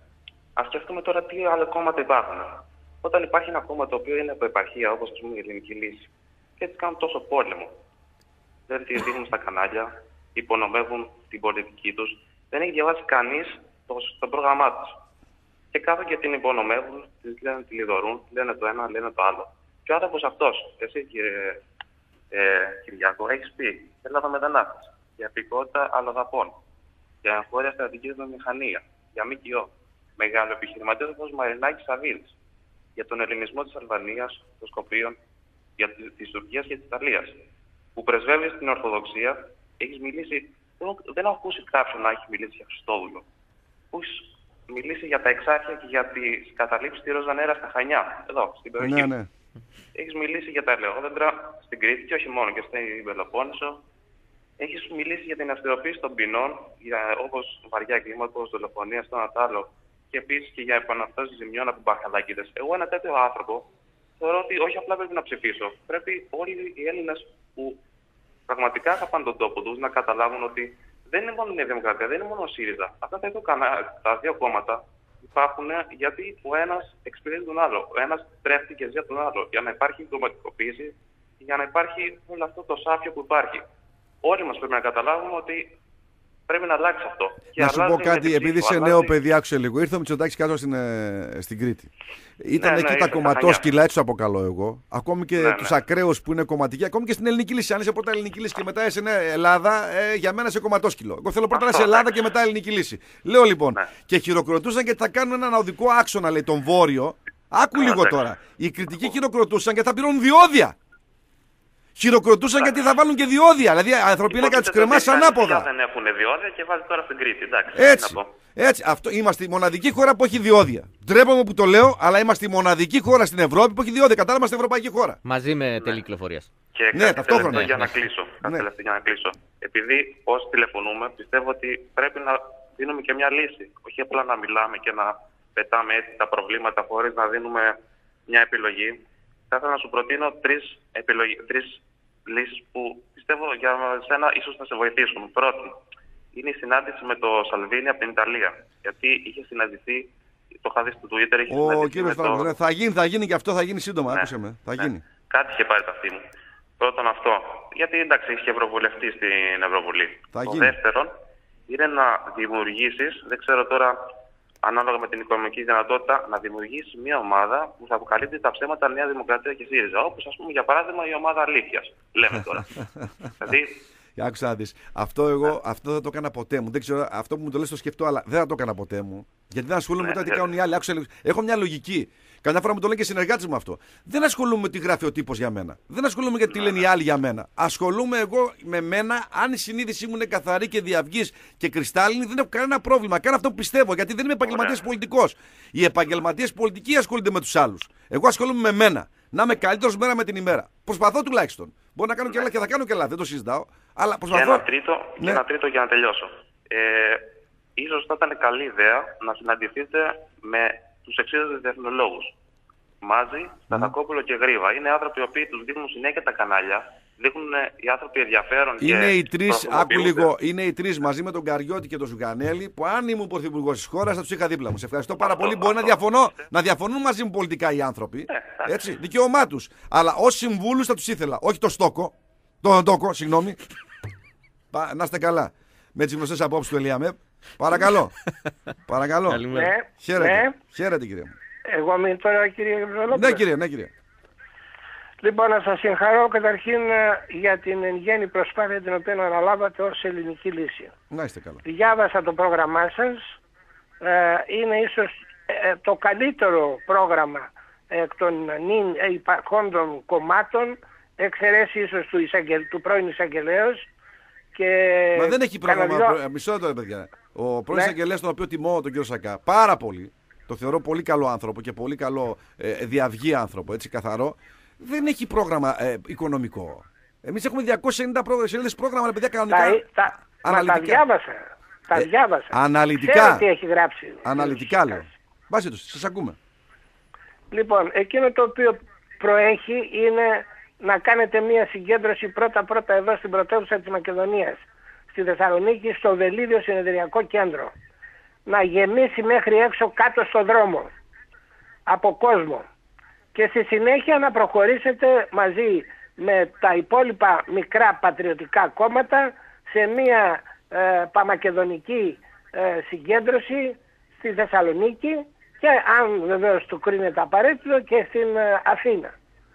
Ας σκεφτούμε τώρα τι άλλα κόμματα υπάρχουν. Όταν υπάρχει ένα κόμμα το οποίο είναι από επαρχία, όπως ας πούμε η Ελληνική Λύση, και έτσι κάνουν τόσο πόλεμο, δεν τη δείχνουν στα κανάλια, υπονομεύουν την πολιτική τους, δεν έχει διαβάσει κανείς το, το πρόγραμμά τους. Και κάθονται και την υπονομεύουν, τις λένε, τη λιδωρούν, λένε το ένα, λένε το άλλο. Και ο άνθρωπος αυτός, εσύ κύριε ε, Κυριάκο, έχεις πει Ελλάδα μετανάστες, για επικότητα αλλοδαπών, για εγχώρια στρατηγική βιομηχανία, για ΜΚΟ, μεγάλο επιχειρηματίες όπως Μαρινάκης Σαββίδης, για τον ελληνισμό της Αλβανίας, των Σκοπίων, για της Τουρκίας και της Ιταλίας, που πρεσβεύει στην Ορθοδοξία. Έχεις μιλήσει, δεν έχω ακούσει κάποιον να έχει μιλήσει για Χριστόδουλο. Που έχεις μιλήσει για τα εξάρχεια και για τις καταλήψεις στη Ρόζα Νέρα στα Χανιά, εδώ, στην περιοχή. Ναι, ναι. Έχεις μιλήσει για τα ελαιόδεντρα στην Κρήτη και όχι μόνο, και στην Πελοπόννησο. Έχεις μιλήσει για την αυστηροποίηση των ποινών, όπως βαριά εγκλήματα, όπως δολοφονία στον Ατάλο, και επίσης και για επαναστάσεις ζημιών από μπαχαλάκηδες. Εγώ ένα τέτοιο άνθρωπο θεωρώ ότι όχι απλά πρέπει να ψηφίσω. Πρέπει όλοι οι Έλληνες που πραγματικά αγαπάνε τον τόπο τους να καταλάβουν ότι δεν είναι μόνο η Νέα Δημοκρατία, δεν είναι μόνο ο ΣΥΡΙΖΑ. Αυτά τα δύο, τα δύο κόμματα υπάρχουν γιατί ο ένας εξυπηρετεί τον άλλο. Ο ένας τρέφει και ζει τον άλλο. Για να υπάρχει κομματικοποίηση, για να υπάρχει όλο αυτό το σάφιο που υπάρχει. Όλοι μας πρέπει να καταλάβουμε ότι πρέπει να αλλάξει αυτό. Να σου πω κάτι, επειδή είσαι νέο παιδί, άκουσε λίγο. Ήρθε ο Μητσοτάκης κάτω στην, ε, στην Κρήτη. Ήταν ναι, εκεί ναι, τα κομματόσκυλα, έτσι το αποκαλώ εγώ. Ακόμη και ναι, τους ναι. ακραίους που είναι κομματικοί, ακόμη και στην Ελληνική Λύση. Αν είσαι πρώτα Ελληνική Λύση και μετά είσαι ναι, Ελλάδα, ε, για μένα είσαι κομματόσκυλο. Εγώ θέλω πρώτα να είσαι Ελλάδα και μετά Ελληνική Λύση. Λέω λοιπόν, ναι. και χειροκροτούσαν και θα κάνουν έναν οδικό άξονα, λέει, τον Βόρειο. Άκου λίγο ναι, τώρα. Οι κριτικοί χειροκροτούσαν και θα πληρώνουν διόδια. Χειροκροτούσαν γιατί θα βάλουν και διόδια. Δηλαδή, άνθρωποι είναι να του κρεμάσει ανάποδα. Δεν έχουν διόδια και βάζει τώρα στην Κρήτη. Εντάξει, έτσι. έτσι. Αυτό, είμαστε η μοναδική χώρα που έχει διόδια. Ντρέπομαι που το λέω, αλλά είμαστε η μοναδική χώρα στην Ευρώπη που έχει διόδια. Κατάλαβα, είμαστε ευρωπαϊκή χώρα. Μαζί με τέλη κυκλοφορία. Και ναι, ταυτόχρονα. Για να κλείσω. Ναι. Για να κλείσω. Επειδή όσοι τηλεφωνούμε, πιστεύω ότι πρέπει να δίνουμε και μια λύση. Όχι απλά να μιλάμε και να πετάμε έτσι τα προβλήματα χωρίς να δίνουμε μια επιλογή. Θα ήθελα να σου προτείνω τρεις, επιλογ... τρεις λύσεις που πιστεύω για σένα ίσως θα σε βοηθήσουν. Πρώτη, είναι η συνάντηση με το Σαλβίνι από την Ιταλία. Γιατί είχε συναντηθεί, το είχα δει στο Twitter, είχε Ο κύριος το... ναι, θα γίνει, θα γίνει και αυτό, θα γίνει σύντομα. Ναι, άκουσε με. Θα ναι. γίνει. Κάτι είχε πάρει τα αυτή μου. Πρώτον αυτό. Γιατί εντάξει, είχε ευρωβουλευτεί στην Ευρωβουλή. Θα το γίνει. δεύτερον, είναι να δημιουργήσεις, δεν ξέρω τώρα, ανάλογα με την οικονομική δυνατότητα, να δημιουργήσει μια ομάδα που θα αποκαλύπτει τα ψέματα Νέα Δημοκρατία και ΣΥΡΙΖΑ. Όπως, ας πούμε, για παράδειγμα, η ομάδα αλήθειας. Λέμε τώρα. δηλαδή. Άκουσα να δεις. Αυτό εγώ yeah. αυτό δεν το έκανα ποτέ μου. Δεν ξέρω, αυτό που μου το λες το σκεφτώ, αλλά δεν θα το έκανα ποτέ μου. Γιατί δεν ασχολούμαι yeah, μετά yeah. τι κάνουν οι άλλοι. Άκουσα, έχω μια λογική. Καμιά φορά μου το λένε και συνεργάτες μου αυτό. Δεν ασχολούμαι με τι γράφει ο τύπος για μένα. Δεν ασχολούμαι με τι λένε οι άλλοι για μένα. Ασχολούμαι εγώ με μένα. Αν η συνείδησή μου είναι καθαρή και διαυγής και κρυστάλλινη, δεν έχω κανένα πρόβλημα. Κάνω αυτό που πιστεύω. Γιατί δεν είμαι επαγγελματίας πολιτικός. Οι επαγγελματίες πολιτικοί ασχολούνται με τους άλλους. Εγώ ασχολούμαι με μένα. Να είμαι καλύτερος μέρα με την ημέρα. Προσπαθώ τουλάχιστον. Μπορεί να κάνω και άλλα και θα κάνω και άλλα. Δεν το συζητάω. Αλλά προσπαθώ. Και ένα τρίτο, ναι. ένα τρίτο για να τελειώσω. Ε, ίσως θα ήταν καλή ιδέα να συναντηθείτε με τους εξής διεθνολόγους. Μάζη, Σταθακόπουλο mm. και Γρήβα. Είναι άνθρωποι οι οποίοι τους δείχνουν συνέχεια τα κανάλια. Δείχνουν οι άνθρωποι ενδιαφέρον. Είναι και οι τρεις, άκου λίγο, είναι οι τρεις μαζί με τον Καριώτη και τον Ζουγανέλη που αν ήμουν πρωθυπουργός της χώρας θα τους είχα δίπλα μου. Σε ευχαριστώ πάρα αυτό, πολύ. Αυτό, Μπορεί αυτό, να, διαφωνώ, να διαφωνούν μαζί μου πολιτικά οι άνθρωποι. Ε, έτσι, δικαίωμά τους. Αλλά ως συμβούλους θα τους ήθελα. Όχι το Στόκο. Τον Ντόκο, συγγνώμη. Να είστε καλά. Με τις γνωστές απόψεις του Ελιαμέπ. Παρακαλώ. Παρακαλώ. Ναι, χαίρετε. Ναι. Χαίρετε, κύριε μου. Εγώ είμαι τώρα, κύριε Γεωργιάδη. Ναι, κύριε, ναι, κύριε. Λοιπόν, να σας συγχαρώ καταρχήν για την εν γέννη προσπάθεια την οποία αναλάβατε ως ελληνική λύση. Να είστε καλά. Διάβασα το πρόγραμμά σας. Είναι ίσως το καλύτερο πρόγραμμα εκ των νυν υπαρχόντων κομμάτων, εξαιρέσει ίσως του, εισαγγελ... του πρώην εισαγγελέως. Και Μα δεν έχει πρόγραμμα. καναλιό... Προ... Μισό λεπτό, παιδιά. Ο πρώην εισαγγελέας, τον οποίο τιμώ, τον κύριο Σακά, πάρα πολύ. Το θεωρώ πολύ καλό άνθρωπο και πολύ καλό ε, διαυγή άνθρωπο, έτσι καθαρό. Δεν έχει πρόγραμμα ε, οικονομικό. Εμείς έχουμε διακόσιες ενενήντα σελίδες πρόγραμμα, παιδιά, κανονικά. Τα, τα, αναλυτικά. Μα τα διάβασα. Τα διάβασα. Ε, αναλυτικά. Ξέρω τι έχει γράψει. Αναλυτικά λέω. Βάσε τους, σας ακούμε. Λοιπόν, εκείνο το οποίο προέχει είναι να κάνετε μια συγκέντρωση πρώτα-πρώτα εδώ στην πρωτεύουσα της Μακεδονίας, στη Θεσσαλονίκη, στο Βελίδιο Συνεδριακό Κέντρο. Να γεμίσει μέχρι έξω κάτω στο δρόμο από κόσμο. Και στη συνέχεια να προχωρήσετε μαζί με τα υπόλοιπα μικρά πατριωτικά κόμματα σε μια ε, παμακεδονική ε, συγκέντρωση στη Θεσσαλονίκη και αν βεβαίως του κρίνεται απαραίτητο και στην ε, Αθήνα.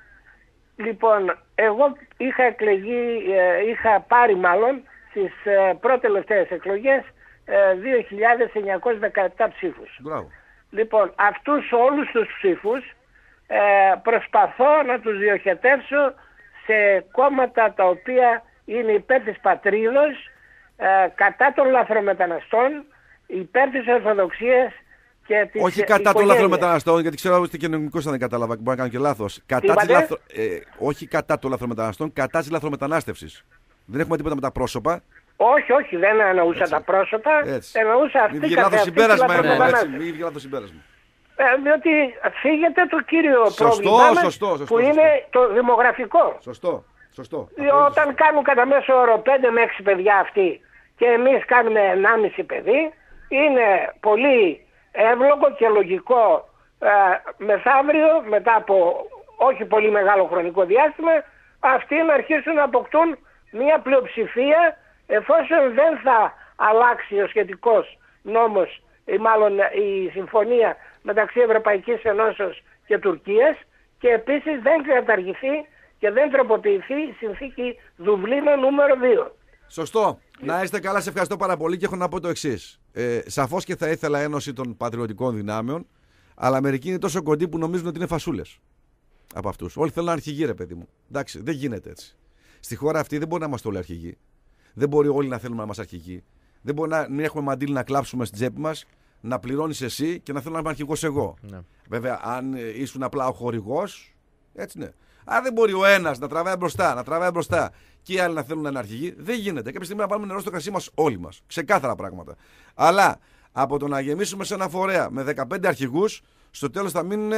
Λοιπόν, εγώ είχα εκλεγεί, ε, είχα πάρει μάλλον στις ε, πρώτες εκλογές ε, δύο χιλιάδες εννιακόσιες δεκαεπτά ψήφους. Μπράβο. Λοιπόν, αυτούς όλους τους ψήφους ε, προσπαθώ να τους διοχετεύσω σε κόμματα τα οποία είναι υπέρ της πατρίδος, ε, κατά των λαθρομεταναστών, υπέρ της Ορθοδοξίας και της όχι κατά των λαθρομεταναστών, γιατί ξέρω ότι είστε κοινωνικός, αν δεν κατάλαβα, μπορεί να κάνω και λάθος. Κατά της λαθρο... ε, όχι κατά των λαθρομεταναστών, κατά της λαθρομετανάστευσης. Δεν έχουμε τίποτα με τα πρόσωπα. Όχι, όχι, δεν εννοούσα έτσι τα πρόσωπα. Έτσι. Εννοούσα αυτή η λαθρομετανάστευση. Μην βγει λάθος συμπέρασμα. Ε, διότι φύγεται το κύριο σωστό, πρόβλημα σωστό, σωστό, που σωστό, είναι σωστό. το δημογραφικό. Σωστό, σωστό. Όταν σωστό. Κάνουν κατά μέσο όρο πέντε με έξι παιδιά αυτοί και εμείς κάνουμε ενάμιση παιδί, είναι πολύ εύλογο και λογικό ε, μεθαύριο, μετά από όχι πολύ μεγάλο χρονικό διάστημα, αυτοί να αρχίσουν να αποκτούν μια πλειοψηφία, εφόσον δεν θα αλλάξει ο σχετικός νόμος ή μάλλον η συμφωνία μεταξύ Ευρωπαϊκής Ενώσεως και Τουρκίας, και επίσης δεν καταργηθεί και δεν τροποποιηθεί η συνθήκη Δουβλίνο νούμερο δύο. Σωστό. Να είστε καλά, σε ευχαριστώ πάρα πολύ και έχω να πω το εξής. Ε, σαφώς και θα ήθελα ένωση των πατριωτικών δυνάμεων, αλλά μερικοί είναι τόσο κοντοί που νομίζουν ότι είναι φασούλες από αυτούς. Όλοι θέλουν να είναι αρχηγοί, ρε παιδί μου. Εντάξει, δεν γίνεται έτσι. Στη χώρα αυτή δεν μπορεί να είμαστε όλοι αρχηγοί. Δεν μπορεί όλοι να θέλουμε να είμαστε αρχηγοί. Δεν μπορεί να μην έχουμε μαντήλι να κλάψουμε στην τσέπη μας, να πληρώνεις εσύ και να θέλω να είμαι αρχηγός εγώ. Ναι. Βέβαια, αν ήσουν απλά ο χορηγός, έτσι ναι. Αν δεν μπορεί ο ένας να τραβάει μπροστά, να τραβάει μπροστά και οι άλλοι να θέλουν να είναι αρχηγοί, δεν γίνεται. Κάποια στιγμή να βάλουμε νερό στο κρασί μας όλοι μας. Ξεκάθαρα πράγματα. Αλλά από το να γεμίσουμε σε ένα φορέα με δεκαπέντε αρχηγούς, στο τέλος θα μείνουν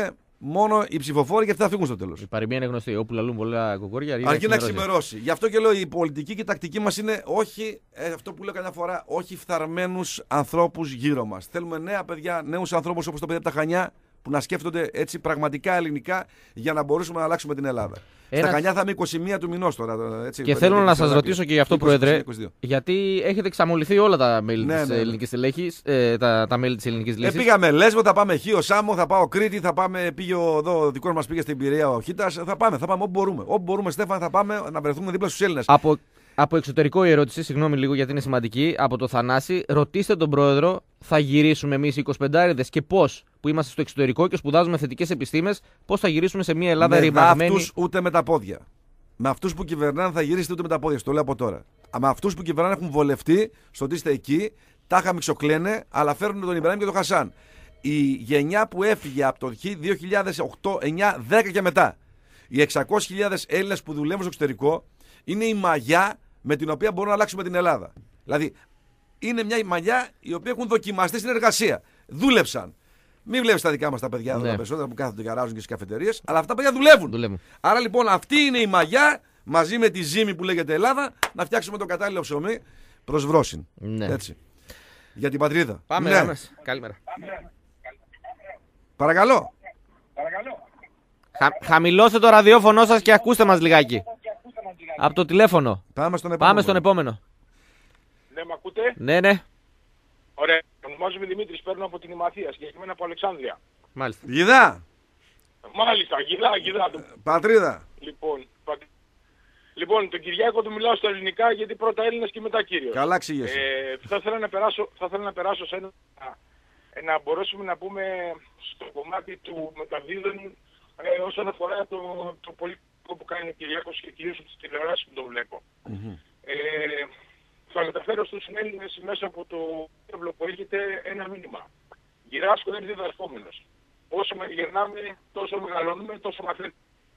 μόνο οι ψηφοφόροι και αυτοί θα φύγουν στο τέλος. Η παροιμία είναι γνωστή. Όπου λαλούν πολλά κοκόρια, αρκεί να ξημερώσει. Γι' αυτό και λέω η πολιτική και η τακτική μας είναι όχι, ε, αυτό που λέω καμιά φορά, όχι φθαρμένους ανθρώπους γύρω μας. Θέλουμε νέα παιδιά, νέους ανθρώπους όπως το παιδί από τα Χανιά, που να σκέφτονται έτσι πραγματικά ελληνικά για να μπορέσουμε να αλλάξουμε την Ελλάδα. Ένας... Στα Χανιά θα είμαι είκοσι μία του μηνός τώρα. Έτσι, και θέλω να σας ρωτήσω και γι' αυτό, είκοσι, Πρόεδρε, είκοσι δύο. Γιατί έχετε εξαμολυθεί όλα τα μέλη ναι, της ναι, ναι. ελληνικής λύσης. Ε, τα, τα μέλη της ελληνικής λύσης. Ε, πήγαμε Λέσβο, θα πάμε Χίο Σάμο, θα πάω Κρήτη, θα πάμε, πήγε ο, εδώ, ο δικός μας πήγε στην Πειραιά ο Χίτας. Θα πάμε, θα πάμε όπου μπορούμε. Όπου μπορούμε, Στέφαν, θα πάμε να βρεθούμε δίπλα στους Έλληνες. Από... Από εξωτερικό η ερώτηση, συγγνώμη λίγο γιατί είναι σημαντική, από το Θανάση, ρωτήστε τον Πρόεδρο, θα γυρίσουμε εμείς οι εικοσιπεντάριδες και πώς, που είμαστε στο εξωτερικό και σπουδάζουμε θετικές επιστήμες, πώς θα γυρίσουμε σε μια Ελλάδα ρημαγμένη. Με αυτούς ούτε με τα πόδια. Με αυτούς που κυβερνάνε θα γυρίσετε ούτε με τα πόδια, στο λέω από τώρα. Με αυτούς που κυβερνάνε έχουν βολευτεί στο ότι είστε εκεί, τάχα μιξοκλαίνε, αλλά φέρνουν τον Ιμπραήμ και τον Χασάν. Η γενιά που έφυγε από το δύο χιλιάδες οκτώ, εννιά, δέκα και μετά, οι εξακόσιες χιλιάδες Έλληνες που δουλεύουν στο εξωτερικό, είναι η μαγιά με την οποία μπορούμε να αλλάξουμε την Ελλάδα. Δηλαδή, είναι μια μαγιά η οποία έχουν δοκιμαστεί στην εργασία. Δούλεψαν. Μην βλέπεις τα δικά μας τα παιδιά εδώ, ναι. Τα περισσότερα που κάθονται και αράζουν και στις καφετερίες, αλλά αυτά τα παιδιά δουλεύουν. δουλεύουν. Άρα λοιπόν, αυτή είναι η μαγιά μαζί με τη ζύμη που λέγεται Ελλάδα να φτιάξουμε το κατάλληλο ψωμί προς βρόσιν. Ναι. Έτσι. Για την πατρίδα. Πάμε, ναι. Πάμε. Καλημέρα. Παρακαλώ. Παρακαλώ. Χα, χαμηλώστε το ραδιόφωνο σας και ακούστε μας λιγάκι. Από το τηλέφωνο. Πάμε στον επόμενο. Πάμε στον επόμενο. Ναι, μ' ακούτε? Ναι, ναι. Ωραία. Ονομάζομαι Δημήτρης, παίρνω από την Ημαθία, συγκεκριμένα από Αλεξάνδρεια. Μάλιστα. Γιδά. Μάλιστα, γιδά, γιδά. Πατρίδα. Λοιπόν, πα... λοιπόν, τον Κυριάκο του μιλάω στα ελληνικά γιατί πρώτα Έλληνας και μετά Κύριος. Καλά εξήγησε. Ε, θα ήθελα να περάσω, θα ήθελα να περάσω σε ένα, να μπορέσουμε να πούμε στο κομμάτι του μεταδίδων ε, όσον αφορά το, το πολιτικό που κάνει ο Κυριάκος και κυρίως από τις τηλεοράσεις που το βλέπω. Mm-hmm. Ε, θα μεταφέρω στους Έλληνες μέσα από το έβλο που έχετε ένα μήνυμα. Γυράσκω δεν διδασκόμενος. Όσο γερνάμε, τόσο μεγαλώνουμε, τόσο μαθαίνουμε.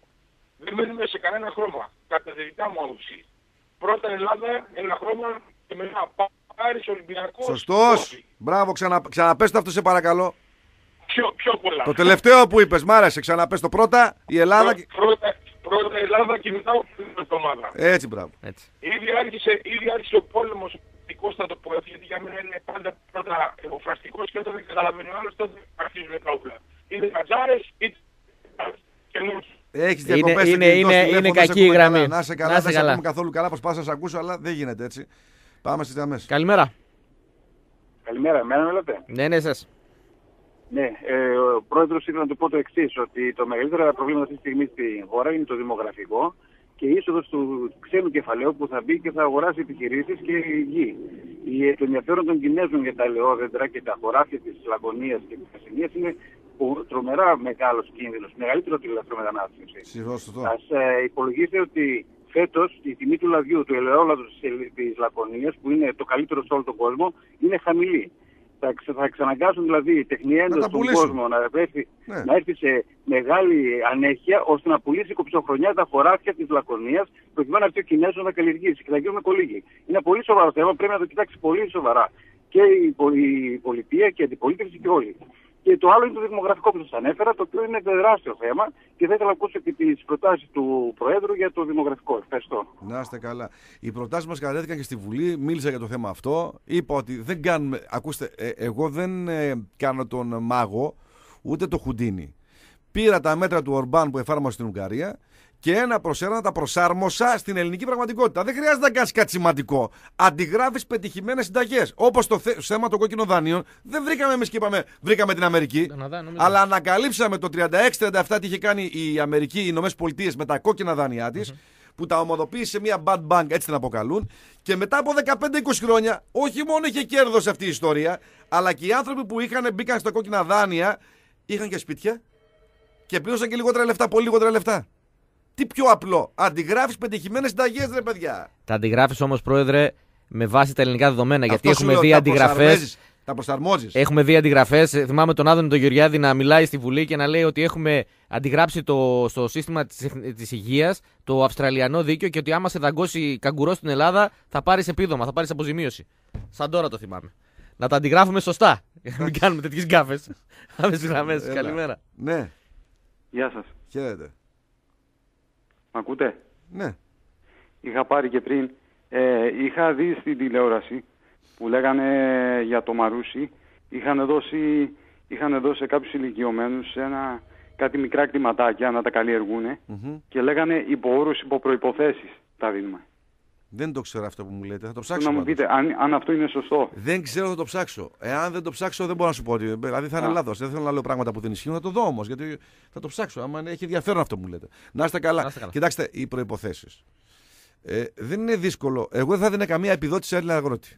Δεν μένουμε σε κανένα χρώμα. Κατά τη δικά μου άποψη. Πρώτα Ελλάδα, ένα χρώμα και μετά Πάρης, Ολυμπιακός. Σωστός. Μπράβο, ξανα, ξαναπες το αυτό σε παρακαλώ. Πιο, πιο πολλά. Το τελευταίο που είπες, μ' άρεσε. Ξαναπες το πρώτα, η Ελλάδα. Πρω, πρώτα, πρώτα Ελλάδα και μετά η ομάδα. Έτσι, μπράβο. Έτσι. Ήδη άρχισε, ήδη άρχισε ο πόλεμος. Θα το πω έτσι, γιατί για μένα είναι πάντα πρώτα εφραστικός και όταν δεν καταλαβαίνει ο άλλος, τότε αρχίζουν τα όπλα. Είτε κατζάρες, είτε καινούργιοι. Έχεις διακοπές είναι, είναι, είναι, είναι κακή η γραμμή. Καλά. Να σε καλά, δεν σε ακούμε καθόλου καλά, προσπάθησα να σε ακούσω, αλλά δεν γίνεται έτσι. Πάμε στις γραμμές. Καλημέρα. Καλημέρα, εμένα μιλάτε. Ναι, ναι, εσάς. Ναι, ε, ο πρόεδρος ήθελε να του πω το εξής, ότι το μεγαλύτερο πρόβλημα αυτή τη στιγμή στην χώρα είναι το δημογραφικό και η είσοδος του ξένου κεφαλαίου που θα μπει και θα αγοράσει επιχειρήσεις και γη. Η, το ενδιαφέρον των Κινέζων για τα ελαιόδεντρα και τα χωράφια της Λακωνίας και της Κασινίας είναι τρομερά μεγάλος κίνδυνος, μεγαλύτερο τη λαθρομετανάστευση. Ας ε, υπολογίσετε ότι φέτος η τιμή του λαδιού, του ελαιόλαδου της Λακωνίας, που είναι το καλύτερο σε όλο τον κόσμο, είναι χαμηλή. Θα, ξα, θα ξαναγκάσουν δηλαδή τεχνιέντες στον κόσμο να έρθει, ναι. να έρθει σε μεγάλη ανέχεια ώστε να πουλήσει κοψοχρονιά τα χωράφια της Λακωνίας προκειμένου να έρθει ο Κινέζος να καλλιεργήσει και θα γίνουν κολύγοι. Είναι πολύ σοβαρό θέμα, πρέπει να το κοιτάξει πολύ σοβαρά και η, η πολιτεία και η αντιπολίτευση και όλοι. Και το άλλο είναι το δημογραφικό που σας ανέφερα, το οποίο είναι τεράστιο θέμα και θα ήθελα να ακούσω και τις προτάσεις του Προέδρου για το δημογραφικό. Ευχαριστώ. Να είστε καλά. Οι προτάσεις μας κατατέθηκαν και στη Βουλή, μίλησα για το θέμα αυτό. Είπα ότι δεν κάνουμε. Ακούστε, ε, εγώ δεν ε, κάνω τον μάγο ούτε το Χουντίνι. Πήρα τα μέτρα του Ορμπάν που εφάρμοσε στην Ουγγαρία και ένα προς ένα τα προσάρμοσα στην ελληνική πραγματικότητα. Δεν χρειάζεται να κάνεις κάτι σημαντικό. Αντιγράφεις πετυχημένες συνταγές. Όπως το θέμα των κόκκινων δανείων, δεν βρήκαμε εμείς και είπαμε βρήκαμε την Αμερική. Καναδά, αλλά ανακαλύψαμε το τριάντα έξι τριάντα επτά τι είχε κάνει η Αμερική, οι Ηνωμένες Πολιτείες με τα κόκκινα δάνειά της, mm-hmm. που τα ομοδοποίησε σε μια bad bank, έτσι την αποκαλούν. Και μετά από δεκαπέντε είκοσι χρόνια, όχι μόνο είχε κέρδος αυτή η ιστορία, αλλά και οι άνθρωποι που είχαν, μπήκαν στα κόκκινα δάνεια είχαν και σπίτια και πλήρωσαν και λιγότερα λεφτά, πολύ λιγότερα λεφτά. Τι πιο απλό. Αντιγράφεις πετυχημένες συνταγές, ρε παιδιά. Τα αντιγράφεις όμως, Πρόεδρε, με βάση τα ελληνικά δεδομένα. Αυτό γιατί έχουμε λέω, δει αντιγραφές. Τα προσαρμόζεις. Έχουμε δει αντιγραφές. Θυμάμαι τον Άδωνη τον Γεωργιάδη να μιλάει στη Βουλή και να λέει ότι έχουμε αντιγράψει το, στο σύστημα της, της υγείας το Αυστραλιανό δίκαιο και ότι άμα σε δαγκώσει καγκουρό στην Ελλάδα θα πάρεις επίδομα, θα πάρεις αποζημίωση. Σαν τώρα το θυμάμαι. Να τα αντιγράφουμε σωστά. Μην κάνουμε τέτοιες γκάφες. Πάμε στις γραμμές. Καλημέρα. Ναι. Γεια σας. Χαίρετε. Μ' ακούτε? Ναι. Είχα πάρει και πριν. Ε, είχα δει στην τηλεόραση που λέγανε για το Μαρούσι. Είχαν δώσει, είχαν δώσει σε κάποιους ηλικιωμένους ένα, κάτι μικρά κτηματάκια να τα καλλιεργούν mm-hmm. και λέγανε υπό όρους, υπό προϋποθέσεις τα δίνουμε. Δεν το ξέρω αυτό που μου λέτε. Θα το ψάξω. Να μου πείτε αν, αν αυτό είναι σωστό. Δεν ξέρω, θα το ψάξω. Εάν δεν το ψάξω, δεν μπορώ να σου πω ότι. Δηλαδή θα είναι λάθος. Δεν θέλω να λέω πράγματα που δεν ισχύουν. Θα το δω όμως. Γιατί θα το ψάξω. Άμα έχει ενδιαφέρον αυτό που μου λέτε. Να είστε καλά. καλά. Κοιτάξτε, οι προϋποθέσεις. Ε, δεν είναι δύσκολο. Εγώ δεν θα δίνω καμία επιδότηση σε Έλληνα αγρότη.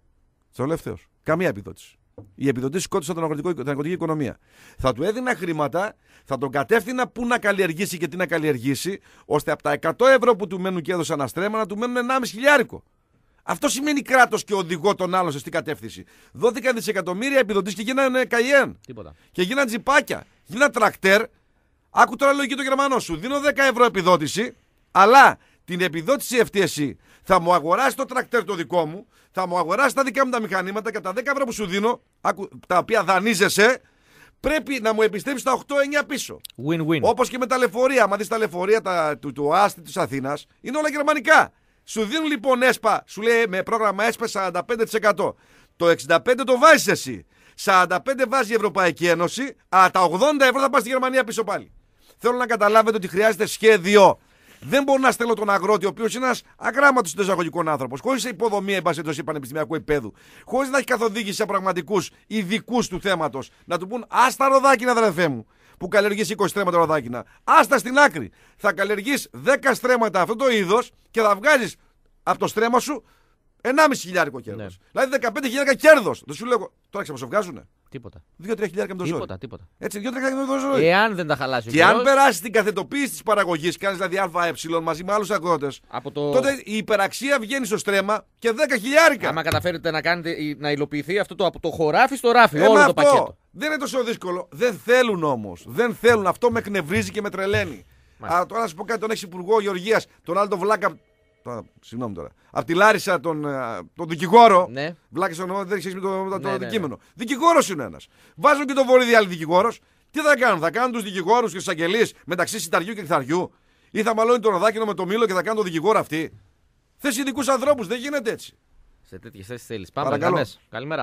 Στο λέω ευθέως. Καμία επιδότηση. Οι επιδοτήσεις σκότωσαν την αγροτική οικονομία. Θα του έδινα χρήματα, θα τον κατεύθυνα πού να καλλιεργήσει και τι να καλλιεργήσει, ώστε από τα εκατό ευρώ που του μένουν και έδωσαν ένα στρέμμα να του μένουν ενάμιση χιλιάρικο. Αυτό σημαίνει κράτος και οδηγό τον άλλον σε κατεύθυνση. Δόθηκαν δισεκατομμύρια επιδοτήσεις και γίνανε καϊέν. Τίποτα. Και γίνανε τζιπάκια. Γίνανε τρακτέρ. Άκου τώρα λογική το Γερμανό σου. Δίνω δέκα ευρώ επιδότηση, αλλά την επιδότηση αυτή εσύ θα μου αγοράσει το τρακτέρ το δικό μου, θα μου αγοράσει τα δικά μου τα μηχανήματα και τα δέκα ευρώ που σου δίνω, τα οποία δανείζεσαι, πρέπει να μου επιστρέψει τα οκτώ εννιά πίσω. Win-win. Όπως και με τα λεωφορεία. Αν δεις τα λεωφορεία τα, του, του άστη της Αθήνας, είναι όλα γερμανικά. Σου δίνουν λοιπόν ΕΣΠΑ, σου λέει με πρόγραμμα ΕΣΠΑ σαράντα πέντε τοις εκατό. Το εξήντα πέντε τοις εκατό το βάζεις εσύ. σαράντα πέντε τοις εκατό βάζει η Ευρωπαϊκή Ένωση, αλλά τα ογδόντα ευρώ θα πας στη Γερμανία πίσω πάλι. Θέλω να καταλάβετε ότι χρειάζεται σχέδιο. Δεν μπορώ να στέλνω τον αγρότη, ο οποίος είναι ένας αγράμματος συνταγωγικών άνθρωπος, χωρίς υποδομή εμπασχετός πανεπιστημιακού επίπεδου, χωρίς να έχει καθοδήγηση σε πραγματικούς ειδικούς του θέματος, να του πούν άστα ροδάκινα, αδερφέ μου, που καλλιεργείς είκοσι στρέμματα ροδάκινα. Άστα στην άκρη. Θα καλλιεργείς δέκα στρέμματα αυτό το είδος και θα βγάζεις από το στρέμμα σου ενάμιση χιλιάρικο κέρδος. Ναι. Δηλαδή δεκαπέντε χιλιάρικα κέρδος. Το σου λέω, τώρα ξέρω πόσο βγάζουνε. Τίποτα. δύο τρία χιλιάρικα με το τίποτα, ζόρι. Τίποτα. Έτσι, δύο τρία χιλιάρικα με το ζόρι. Εάν δεν τα χαλάσει ο Και αν περάσει την καθετοποίηση της παραγωγής, κάνεις δηλαδή ΑΕ μαζί με άλλους αγρότες, το... τότε η υπεραξία βγαίνει στο στρέμμα και δέκα χιλιάρικα. Άμα καταφέρετε να, κάνετε, να υλοποιηθεί αυτό το από το χωράφι στο ράφι, ε, όλο αυτό. το πακέτο. Δεν είναι τόσο δύσκολο. Δεν θέλουν όμως. Δεν θέλουν. Αυτό με εκνευρίζει και με τρελαίνει. Α, τώρα να σου πω κάτι, τον έχει υπουργό Γεωργίας, τον άλλο τον βλάκα. Τώρα, συγγνώμη τώρα. Απ' τη Λάρισα τον, τον δικηγόρο. Ναι. Βλάκης τον δεν ξέρει με το, το, ναι, το ναι, δικείμενο. Ναι. Δικηγόρος είναι ένας. Βάζουν και τον Βορύδη άλλοι δικηγόρος. Τι θα κάνουν, θα κάνουν τους δικηγόρους και τους αγγελείς μεταξύ σιταριού και κιθαριού, ή θα μαλώνει τον ροδάκινο με το μήλο και θα κάνουν τον δικηγόρο αυτοί. Θες ειδικούς ανθρώπους, δεν γίνεται έτσι. Σε τέτοιες θέσεις θέλεις. Πάμε γραμμές. Καλημέρα.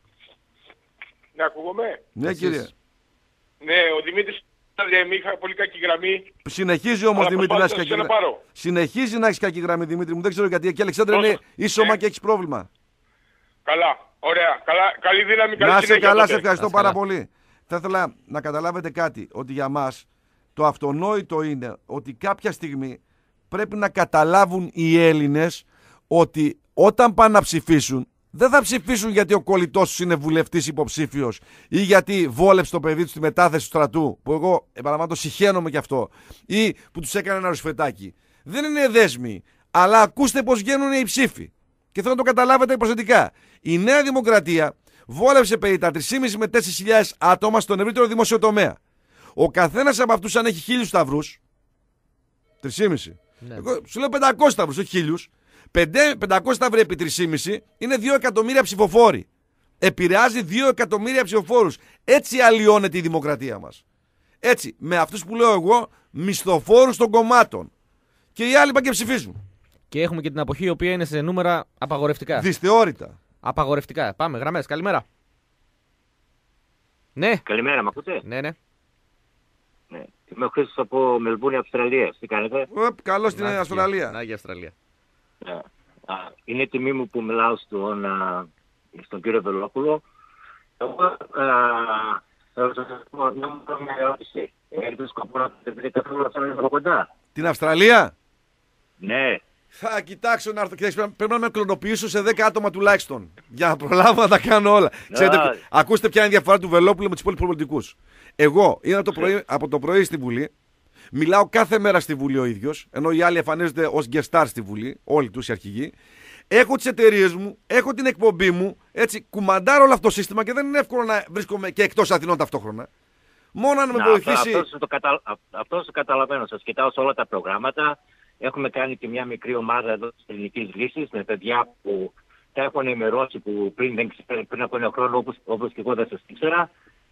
Ναι, ακούγομαι. Ναι, κύριε. Ναι, ο Δημήτρης. Είχα πολύ κακή γραμμή. Συνεχίζει όμως Δημήτρη να έχει κακή γραμμή. Συνεχίζει να έχει κακή γραμμή, Δημήτρη μου. Δεν ξέρω γιατί. Και Αλεξάνδρου είναι ίσωμα ε. και έχει πρόβλημα. Καλά, ωραία. Καλά, καλή δύναμη, καλή να σε συνέχεια. καλά, τότε. σε ευχαριστώ Άς πάρα καλά. πολύ. Θα ήθελα να καταλάβετε κάτι. Ότι για μας το αυτονόητο είναι ότι κάποια στιγμή πρέπει να καταλάβουν οι Έλληνες ότι όταν πάνε να ψηφίσουν, δεν θα ψηφίσουν γιατί ο κολλητός τους είναι βουλευτής υποψήφιος ή γιατί βόλεψε το παιδί του στη μετάθεση του στρατού, που εγώ επαναλαμβάνω το συχαίνομαι κι αυτό, ή που τους έκανε ένα ρουσφετάκι. Δεν είναι δέσμοι, αλλά ακούστε πώς βγαίνουν οι ψήφοι. Και θέλω να το καταλάβετε προσεκτικά. Η Νέα Δημοκρατία βόλεψε περί τα τρεις χιλιάδες πεντακόσια με τέσσερις χιλιάδες άτομα στον ευρύτερο δημόσιο τομέα. Ο καθένας από αυτούς, αν έχει χίλιους σταυρούς, τρεις χιλιάδες πεντακόσια. Ναι. Εγώ σου λέω πεντακόσιους σταυρούς, όχι χίλιους. πεντακόσια σταυροί επί τρεις χιλιάδες πεντακόσια είναι δύο εκατομμύρια ψηφοφόροι. Επηρεάζει δύο εκατομμύρια ψηφοφόρους. Έτσι αλλοιώνεται η δημοκρατία μας. Έτσι, με αυτούς που λέω εγώ, μισθοφόρους των κομμάτων. Και οι άλλοι πάνε και ψηφίζουν. Και έχουμε και την αποχή, η οποία είναι σε νούμερα απαγορευτικά. Δυσθεώρητα. Απαγορευτικά. Πάμε, γραμμές. Καλημέρα. Ναι. Καλημέρα, μ' ακούτε? Ναι, ναι. Ναι. Είμαι ο Χρήστος από Μελβούρνη, Αυστραλία. Τι κάνετε? Οπ, καλώς στην Αυστραλία. Να, για Αυστραλία. Yeah. Α, είναι τιμή μου που μιλάω στον, α, στον κύριο Βελόπουλο. Εγώ θα σας πω μια ερώτηση. Έχετε σκοπό να βρείτε καθόλου από κοντά? Την Αυστραλία? Ναι. Θα κοιτάξω να έρθω. Πρέπει να με κλωνοποιήσω σε δέκα άτομα τουλάχιστον. Για να προλάβω να τα κάνω όλα. Yeah. Ξέρετε, ακούστε ποια είναι η διαφορά του Βελόπουλου με τους υπόλοιπους πολιτικούς. Εγώ είμαι από το πρωί, από το πρωί στη Βουλή. Μιλάω κάθε μέρα στη Βουλή ο ίδιος, ενώ οι άλλοι εμφανίζονται ως γκεστάρ στη Βουλή, όλοι τους οι αρχηγοί. Έχω τις εταιρείες μου, έχω την εκπομπή μου, έτσι, κουμαντάρω όλο αυτό το σύστημα και δεν είναι εύκολο να βρίσκομαι και εκτός Αθηνών ταυτόχρονα. Μόνο αν με βοηθήσει. Αυτό το, κατα... αυτό το καταλαβαίνω. Σας κοιτάω σε όλα τα προγράμματα. Έχουμε κάνει και μια μικρή ομάδα εδώ της Ελληνικής Λύσης με παιδιά που τα έχουν ενημερώσει που πριν, δεν ξέρω, πριν από ένα χρόνο, όπως, όπως και εγώ δεν σας ήξερα.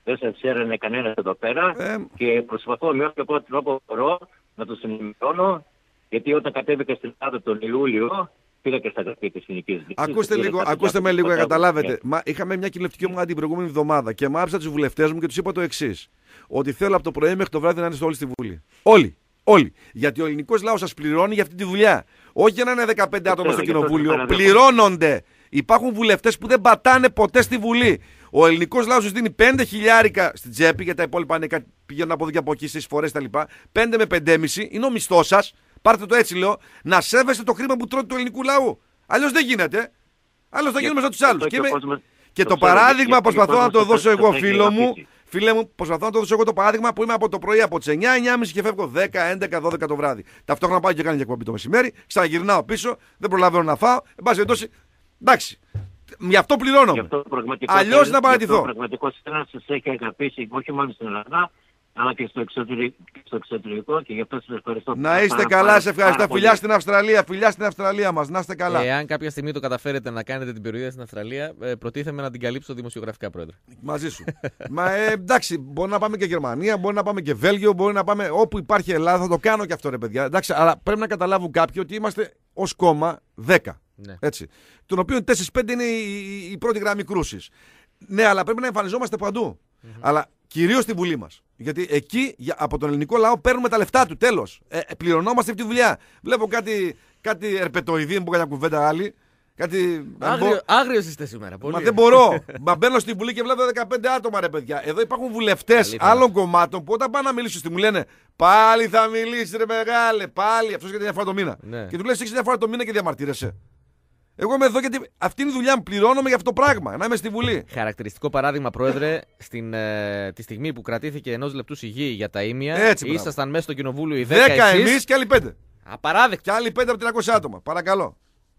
δεν σας ξέρανε κανένας εδώ πέρα ε... και προσπαθώ με όποιο τρόπο μπορώ να τους ενημερώνω, γιατί όταν κατέβηκα στην Ελλάδα τον Ιούλιο πήγα και στα γραφεία της Εθνικής Διοίκησης. Ακούστε, λίγο, ακούστε με λίγο να καταλάβετε. Yeah. Μα, είχαμε μια κοινοβουλευτική ομάδα την προηγούμενη εβδομάδα και μ' άφησα τους βουλευτές μου και τους είπα το εξής. Ότι θέλω από το πρωί μέχρι το βράδυ να είστε όλοι στη Βουλή. Όλοι. Όλοι. Γιατί ο ελληνικός λαός σας πληρώνει για αυτή τη δουλειά. Όχι για να είναι δεκαπέντε άτομα στο κοινοβούλιο. Πληρώνονται. Υπάρχουν βουλευτές που δεν πατάνε ποτέ στη Βουλή. Ο ελληνικός λαός τους δίνει πέντε χιλιάρικα στην τσέπη, γιατί τα υπόλοιπα είναι, πηγαίνουν από εδώ και από εκεί στις φορές τα λοιπά. πέντε με πεντέμισι είναι ο μισθός σας. Πάρτε το έτσι, λέω. Να σέβεστε το χρήμα που τρώτε του ελληνικού λαού. Αλλιώς δεν γίνεται. Αλλιώς θα γίνουμε σαν τους άλλους. Και, με... και το παράδειγμα προσπαθώ να το δώσω εγώ, φίλο μου. Φίλε μου, προσπαθώ να το δώσω εγώ το παράδειγμα που είμαι από το πρωί από τις εννιά, εννιά και μισή και φεύγω δέκα, έντεκα, δώδεκα το βράδυ. Ταυτόχρονα πάω και κάνω και εκπομπή το μεσημέρι, ξαναγυρνάω πίσω, δεν προλαβαίνω να φάω. Εν πάση περιπτώσει, εντάξει. Γι' αυτό πληρώνω. Αλλιώς να παρατηθώ. Πραγματικό στέλνο σα έχει αγαπήσει όχι μόνο στην Ελλάδα, αλλά και στο εξωτερικό, στο εξωτερικό και γι' αυτό σας ευχαριστώ. Να είστε πάρα, καλά, σε ευχαριστώ. Φιλιά στην Αυστραλία, φιλιά στην Αυστραλία μας. Να είστε καλά. Εάν κάποια στιγμή το καταφέρετε να κάνετε την περιοδία στην Αυστραλία, ε, προτίθεμαι να την καλύψω δημοσιογραφικά, πρόεδρε. Μαζί σου. Μα ε, εντάξει, μπορεί να πάμε και Γερμανία, μπορεί να πάμε και Βέλγιο, μπορεί να πάμε όπου υπάρχει Ελλάδα. Θα το κάνω και αυτό, ρε παιδιά. Εντάξει, αλλά πρέπει να καταλάβουν κάποιοι ότι είμαστε ως κόμμα δέκα. Ναι. Έτσι. Των οποίων τέσσερα πέντε είναι η, η, η πρώτη γραμμή κρούσης. Ναι, αλλά πρέπει να εμφανιζόμαστε παντού. Mm-hmm. Αλλά κυρίως στη Βουλή μας. Γιατί εκεί από τον ελληνικό λαό παίρνουμε τα λεφτά του. Τέλος. Ε, πληρωνόμαστε αυτή τη δουλειά. Βλέπω κάτι, κάτι ερπετοειδή, που κάνει κουβέντα άλλη. Κάτι. Άγριο, άγριος είστε σήμερα. Πολύ. Μα δεν μπορώ. Μα μπαίνω στη Βουλή και βλέπω δεκαπέντε άτομα, ρε παιδιά. Εδώ υπάρχουν βουλευτές άλλων κομμάτων που όταν πάνε να μιλήσουν στη μου λένε πάλι θα μιλήσει, ρε μεγάλε. Πάλι. Αυτό για μια φορά το μήνα. Ναι. Και του λες έχεις μια φορά το μήνα και διαμαρτύρεσαι. Εγώ είμαι εδώ γιατί αυτή είναι η δουλειά μου. Πληρώνομαι για αυτό το πράγμα. Να είμαι στη Βουλή. Χαρακτηριστικό παράδειγμα, πρόεδρε, στην, ε, τη στιγμή που κρατήθηκε ενός λεπτού σιγή για τα ήμια. Έτσι, ήσασταν μέσα στο κοινοβούλιο οι δέκα. Δέκα εμείς και άλλοι πέντε. Απαράδεκτο. Και άλλοι πέντε από τριακόσια άτομα. Παρακαλώ.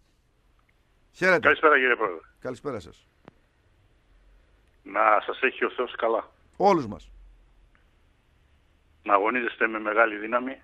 Χαίρετε. Καλησπέρα, κύριε Πρόεδρε. Καλησπέρα σας. Να σας έχει ο Θεός καλά. Όλους μας. Να αγωνίζεστε με μεγάλη δύναμη,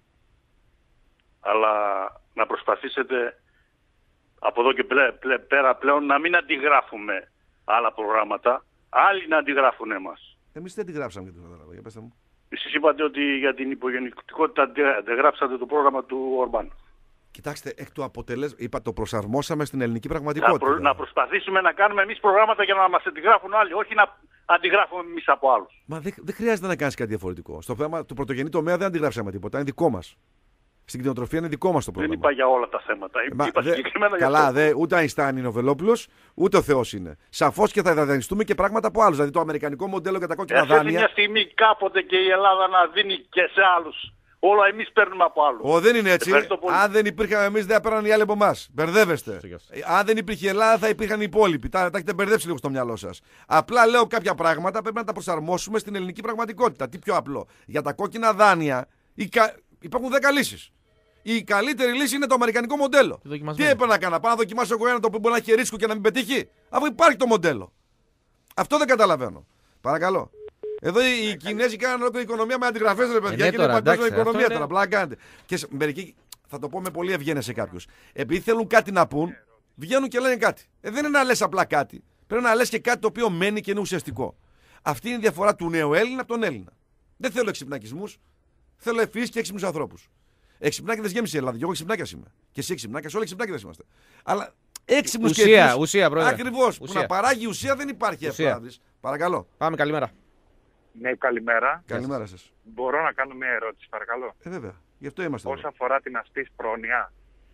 αλλά να προσπαθήσετε από εδώ και πλέ, πλέ, πέρα πλέον να μην αντιγράφουμε άλλα προγράμματα, άλλοι να αντιγράφουν εμάς. Εμείς δεν αντιγράψαμε, για το για πέστε μου. Εσείς είπατε ότι για την υπογεννητικότητα αντιγράψατε το πρόγραμμα του Ορμπάν. Κοιτάξτε, εκ του αποτελέσματος, είπα, το προσαρμόσαμε στην ελληνική πραγματικότητα. Να, προ, να προσπαθήσουμε να κάνουμε εμείς προγράμματα για να μας αντιγράφουν άλλοι, όχι να αντιγράφουμε εμείς από άλλους. Μα δεν δε χρειάζεται να κάνεις κάτι διαφορετικό. Στο θέμα του πρωτογενή τομέα δεν αντιγράψαμε τίποτα, είναι δικό μας. Στην κτηνοτροφία είναι δικό μας το πρόγραμμα. Δεν είπα για όλα τα θέματα. Μα, είπα δε, καλά, δε, ούτε Αϊνστάιν είναι ο Βελόπουλος, ούτε ο Θεός είναι. Σαφώς και θα δανειστούμε και πράγματα από άλλους. Δηλαδή το αμερικανικό μοντέλο για τα κόκκινα Έρχεται δάνεια. Μια στιγμή κάποτε και η Ελλάδα να δίνει και σε άλλους. Όλα εμείς παίρνουμε από άλλους. Ω, δεν είναι έτσι. Αν δεν υπήρχαμε εμείς, δεν θα παίρναν οι άλλοι από εμάς. Μπερδεύεστε. Αν δεν υπήρχε η Ελλάδα, θα υπήρχαν οι υπόλοιποι. Τα, τα έχετε μπερδέψει λίγο στο μυαλό σας. Απλά λέω κάποια πράγματα πρέπει να τα προσαρμόσουμε στην ελληνική πραγματικότητα. Τι πιο απλό. Για τα κόκκινα δάνεια υπάρχουν δέκα λύσεις. Η καλύτερη λύση είναι το αμερικανικό μοντέλο. Τι έπρεπε να κάνω, πάω να δοκιμάσω εγώ ένα το οποίο μπορεί να έχει ρίσκο και να μην πετύχει, αφού υπάρχει το μοντέλο. Αυτό δεν καταλαβαίνω. Παρακαλώ. Εδώ οι ε, Κινέζοι κάνουν ολόκληρη οικονομία με αντιγραφές, ρε παιδιά, ε, και είναι παγκόσμια οικονομία τώρα. Απλά κάνετε. Και μερικοί, θα το πω με πολύ ευγένεια σε κάποιους, επειδή θέλουν κάτι να πούν, βγαίνουν και λένε κάτι. Ε, δεν είναι να λες απλά κάτι. Πρέπει να λες και κάτι το οποίο μένει και είναι ουσιαστικό. Αυτή είναι η διαφορά του νέου Έλληνα από τον Έλληνα. Δεν θέλω εξυπνακισμούς. Θέλω ευφυείς και έξυπνους ανθρώπους. Εξυπνάκια δεν γέμισε η Ελλάδα. Και εγώ εξυπνάκια είμαι. Και εσύ εξυπνάκια, όλοι εξυπνάκια δεν είμαστε. Αλλά έξυπνους και ουσία, ουσία, πρόεδρε. Ακριβώς. Που να παράγει ουσία δεν υπάρχει ευθάδης. Παρακαλώ. Πάμε, καλημέρα. Ναι, καλημέρα. Καλημέρα σας. Μπορώ να κάνω μια ερώτηση, παρακαλώ. Ε, βέβαια. Γι' αυτό είμαστε. Όσον αφορά την αστής πρόνοια.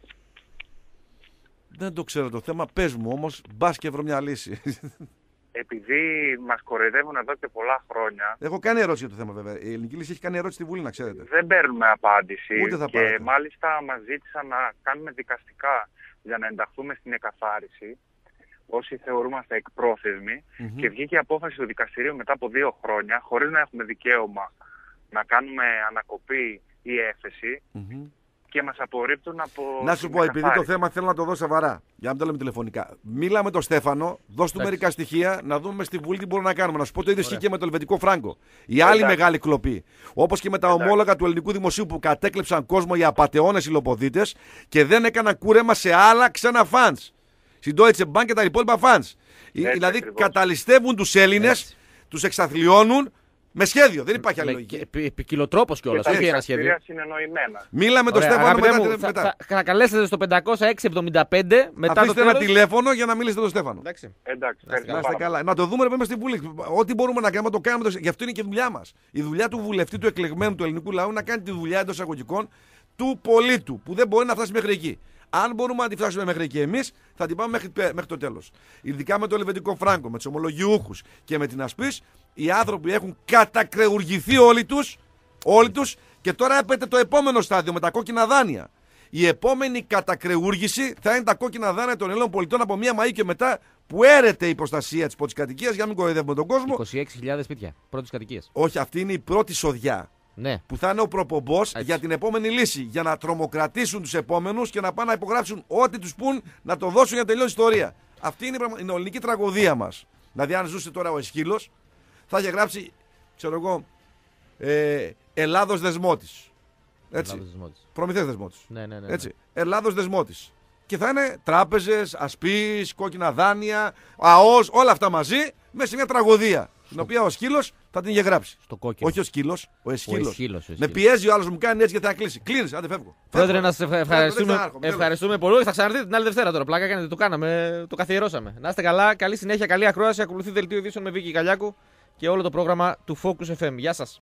Δεν το ξέρω το θέμα. Πες μου όμως, μπας και βρω μια λύση. Επειδή μας κοροϊδεύουν εδώ και πολλά χρόνια. Έχω κάνει ερώτηση για το θέμα, βέβαια. Η Ελληνική Λύση έχει κάνει ερώτηση στη Βουλή, να ξέρετε. Δεν παίρνουμε απάντηση. Ούτε θα και πάρετε. Μάλιστα μας ζήτησαν να κάνουμε δικαστικά για να ενταχθούμε στην εκαθάριση. Όσοι θεωρούμαστε εκπρόθεσμοι. Mm-hmm. Και βγήκε η απόφαση του δικαστηρίου μετά από δύο χρόνια, χωρίς να έχουμε δικαίωμα να κάνουμε ανακοπή ή έφεση. Mm-hmm. Και μας απορρίπτουν από. Να σου πω, επειδή το θέμα θέλω να το δω σοβαρά, για να μην το λέμε τηλεφωνικά. Μίλα με τον Στέφανο, δώσ' του μερικά στοιχεία, να δούμε στη Βουλή τι μπορούμε να κάνουμε. Να σου πω το ίδιο ισχύει και με το ελβετικό φράγκο. Η άλλη Εντάξει. μεγάλη κλοπή. Όπως και με τα Εντάξει. ομόλογα του ελληνικού δημοσίου που κατέκλεψαν κόσμο για απατεώνες υλοποδίτες και δεν έκαναν κούρεμα σε άλλα ξένα φαντς. Στην Deutsche Bank και τα υπόλοιπα φαντς. Δηλαδή ακριβώς. καταλυστεύουν τους Έλληνες. τους εξαθλιώνουν με σχέδιο. Δεν υπάρχει άλλη λογική. Ποικιλοτρόπος κιόλας, όχι ένα σχέδιο. Μίλα με τον Στέφανο μετά. Μου, μετά. Θα, θα καλέσετε στο πεντακόσια έξι εβδομήντα πέντε μετά. Αφήστε το ένα τέλος. τηλέφωνο για να μιλήσετε τον Στέφανο. Εντάξει. Να είστε καλά. Να το δούμε, να στην Βουλή. Ό,τι μπορούμε να κάνουμε, το κάνουμε. Γι' αυτό είναι και η δουλειά μας. Η δουλειά του βουλευτή, του εκλεγμένου του ελληνικού λαού, να κάνει τη δουλειά εντός εισαγωγικών του πολίτου, που δεν μπορεί να φτάσει μέχρι εκεί. Αν μπορούμε να τη φτάσουμε μέχρι εκεί εμείς, θα την πάμε μέχρι, μέχρι το τέλος. Ειδικά με το ελβετικό φράγκο, με τους ομολογιούχους και με την Ασπής, οι άνθρωποι έχουν κατακρεουργηθεί όλοι τους, όλοι τους και τώρα έπεται το επόμενο στάδιο με τα κόκκινα δάνεια. Η επόμενη κατακρεούργηση θα είναι τα κόκκινα δάνεια των Ελλήνων πολιτών από μία Μαΐου και μετά, που έρεται η προστασία της πρώτης κατοικίας, για να μην κοροϊδεύουμε τον κόσμο. είκοσι έξι χιλιάδες σπίτια πρώτης κατοικίας. Όχι, αυτή είναι η πρώτη σοδιά. Ναι. Που θα είναι ο προπομπός για την επόμενη λύση. Για να τρομοκρατήσουν τους επόμενους και να πάνε να υπογράψουν ό,τι τους πουν, να το δώσουν για να τελειώσει η ιστορία. Αυτή είναι η, πραγμα... είναι η ελληνική τραγωδία μας. Δηλαδή, αν ζούσε τώρα ο Εσχύλος, θα είχε γράψει, ξέρω εγώ, ε, Ελλάδος δεσμότης. Έτσι. Προμηθές δεσμότης. Ναι, ναι, ναι, Έτσι. Ελλάδος δεσμότης. Και θα είναι τράπεζες, ασπείς, κόκκινα δάνεια, ΑΟΣ, όλα αυτά μαζί, μέσα σε μια τραγωδία. Την οποία ο σκύλος θα την είχε γράψει. Στο κόκκινο. Όχι ο σκύλος, ο Εσχύλος. Ο Εσχύλος, ο Με πιέζει ο άλλος, μου κάνει έτσι και θα κλείσει. Κλείνεις, άντε φεύγω. Πρόεδρε, να σας ευχαριστούμε, ευχαριστούμε πολύ. Θα ξαναρθείτε την άλλη Δευτέρα τώρα. Πλάκα κάνετε, το κάναμε, το καθιερώσαμε. Να είστε καλά, καλή συνέχεια, καλή ακρόαση. Ακολουθεί δελτίο ειδήσεων με Βίκη Καλιάκου και όλο το πρόγραμμα του Focus εφ εμ. Γεια σας.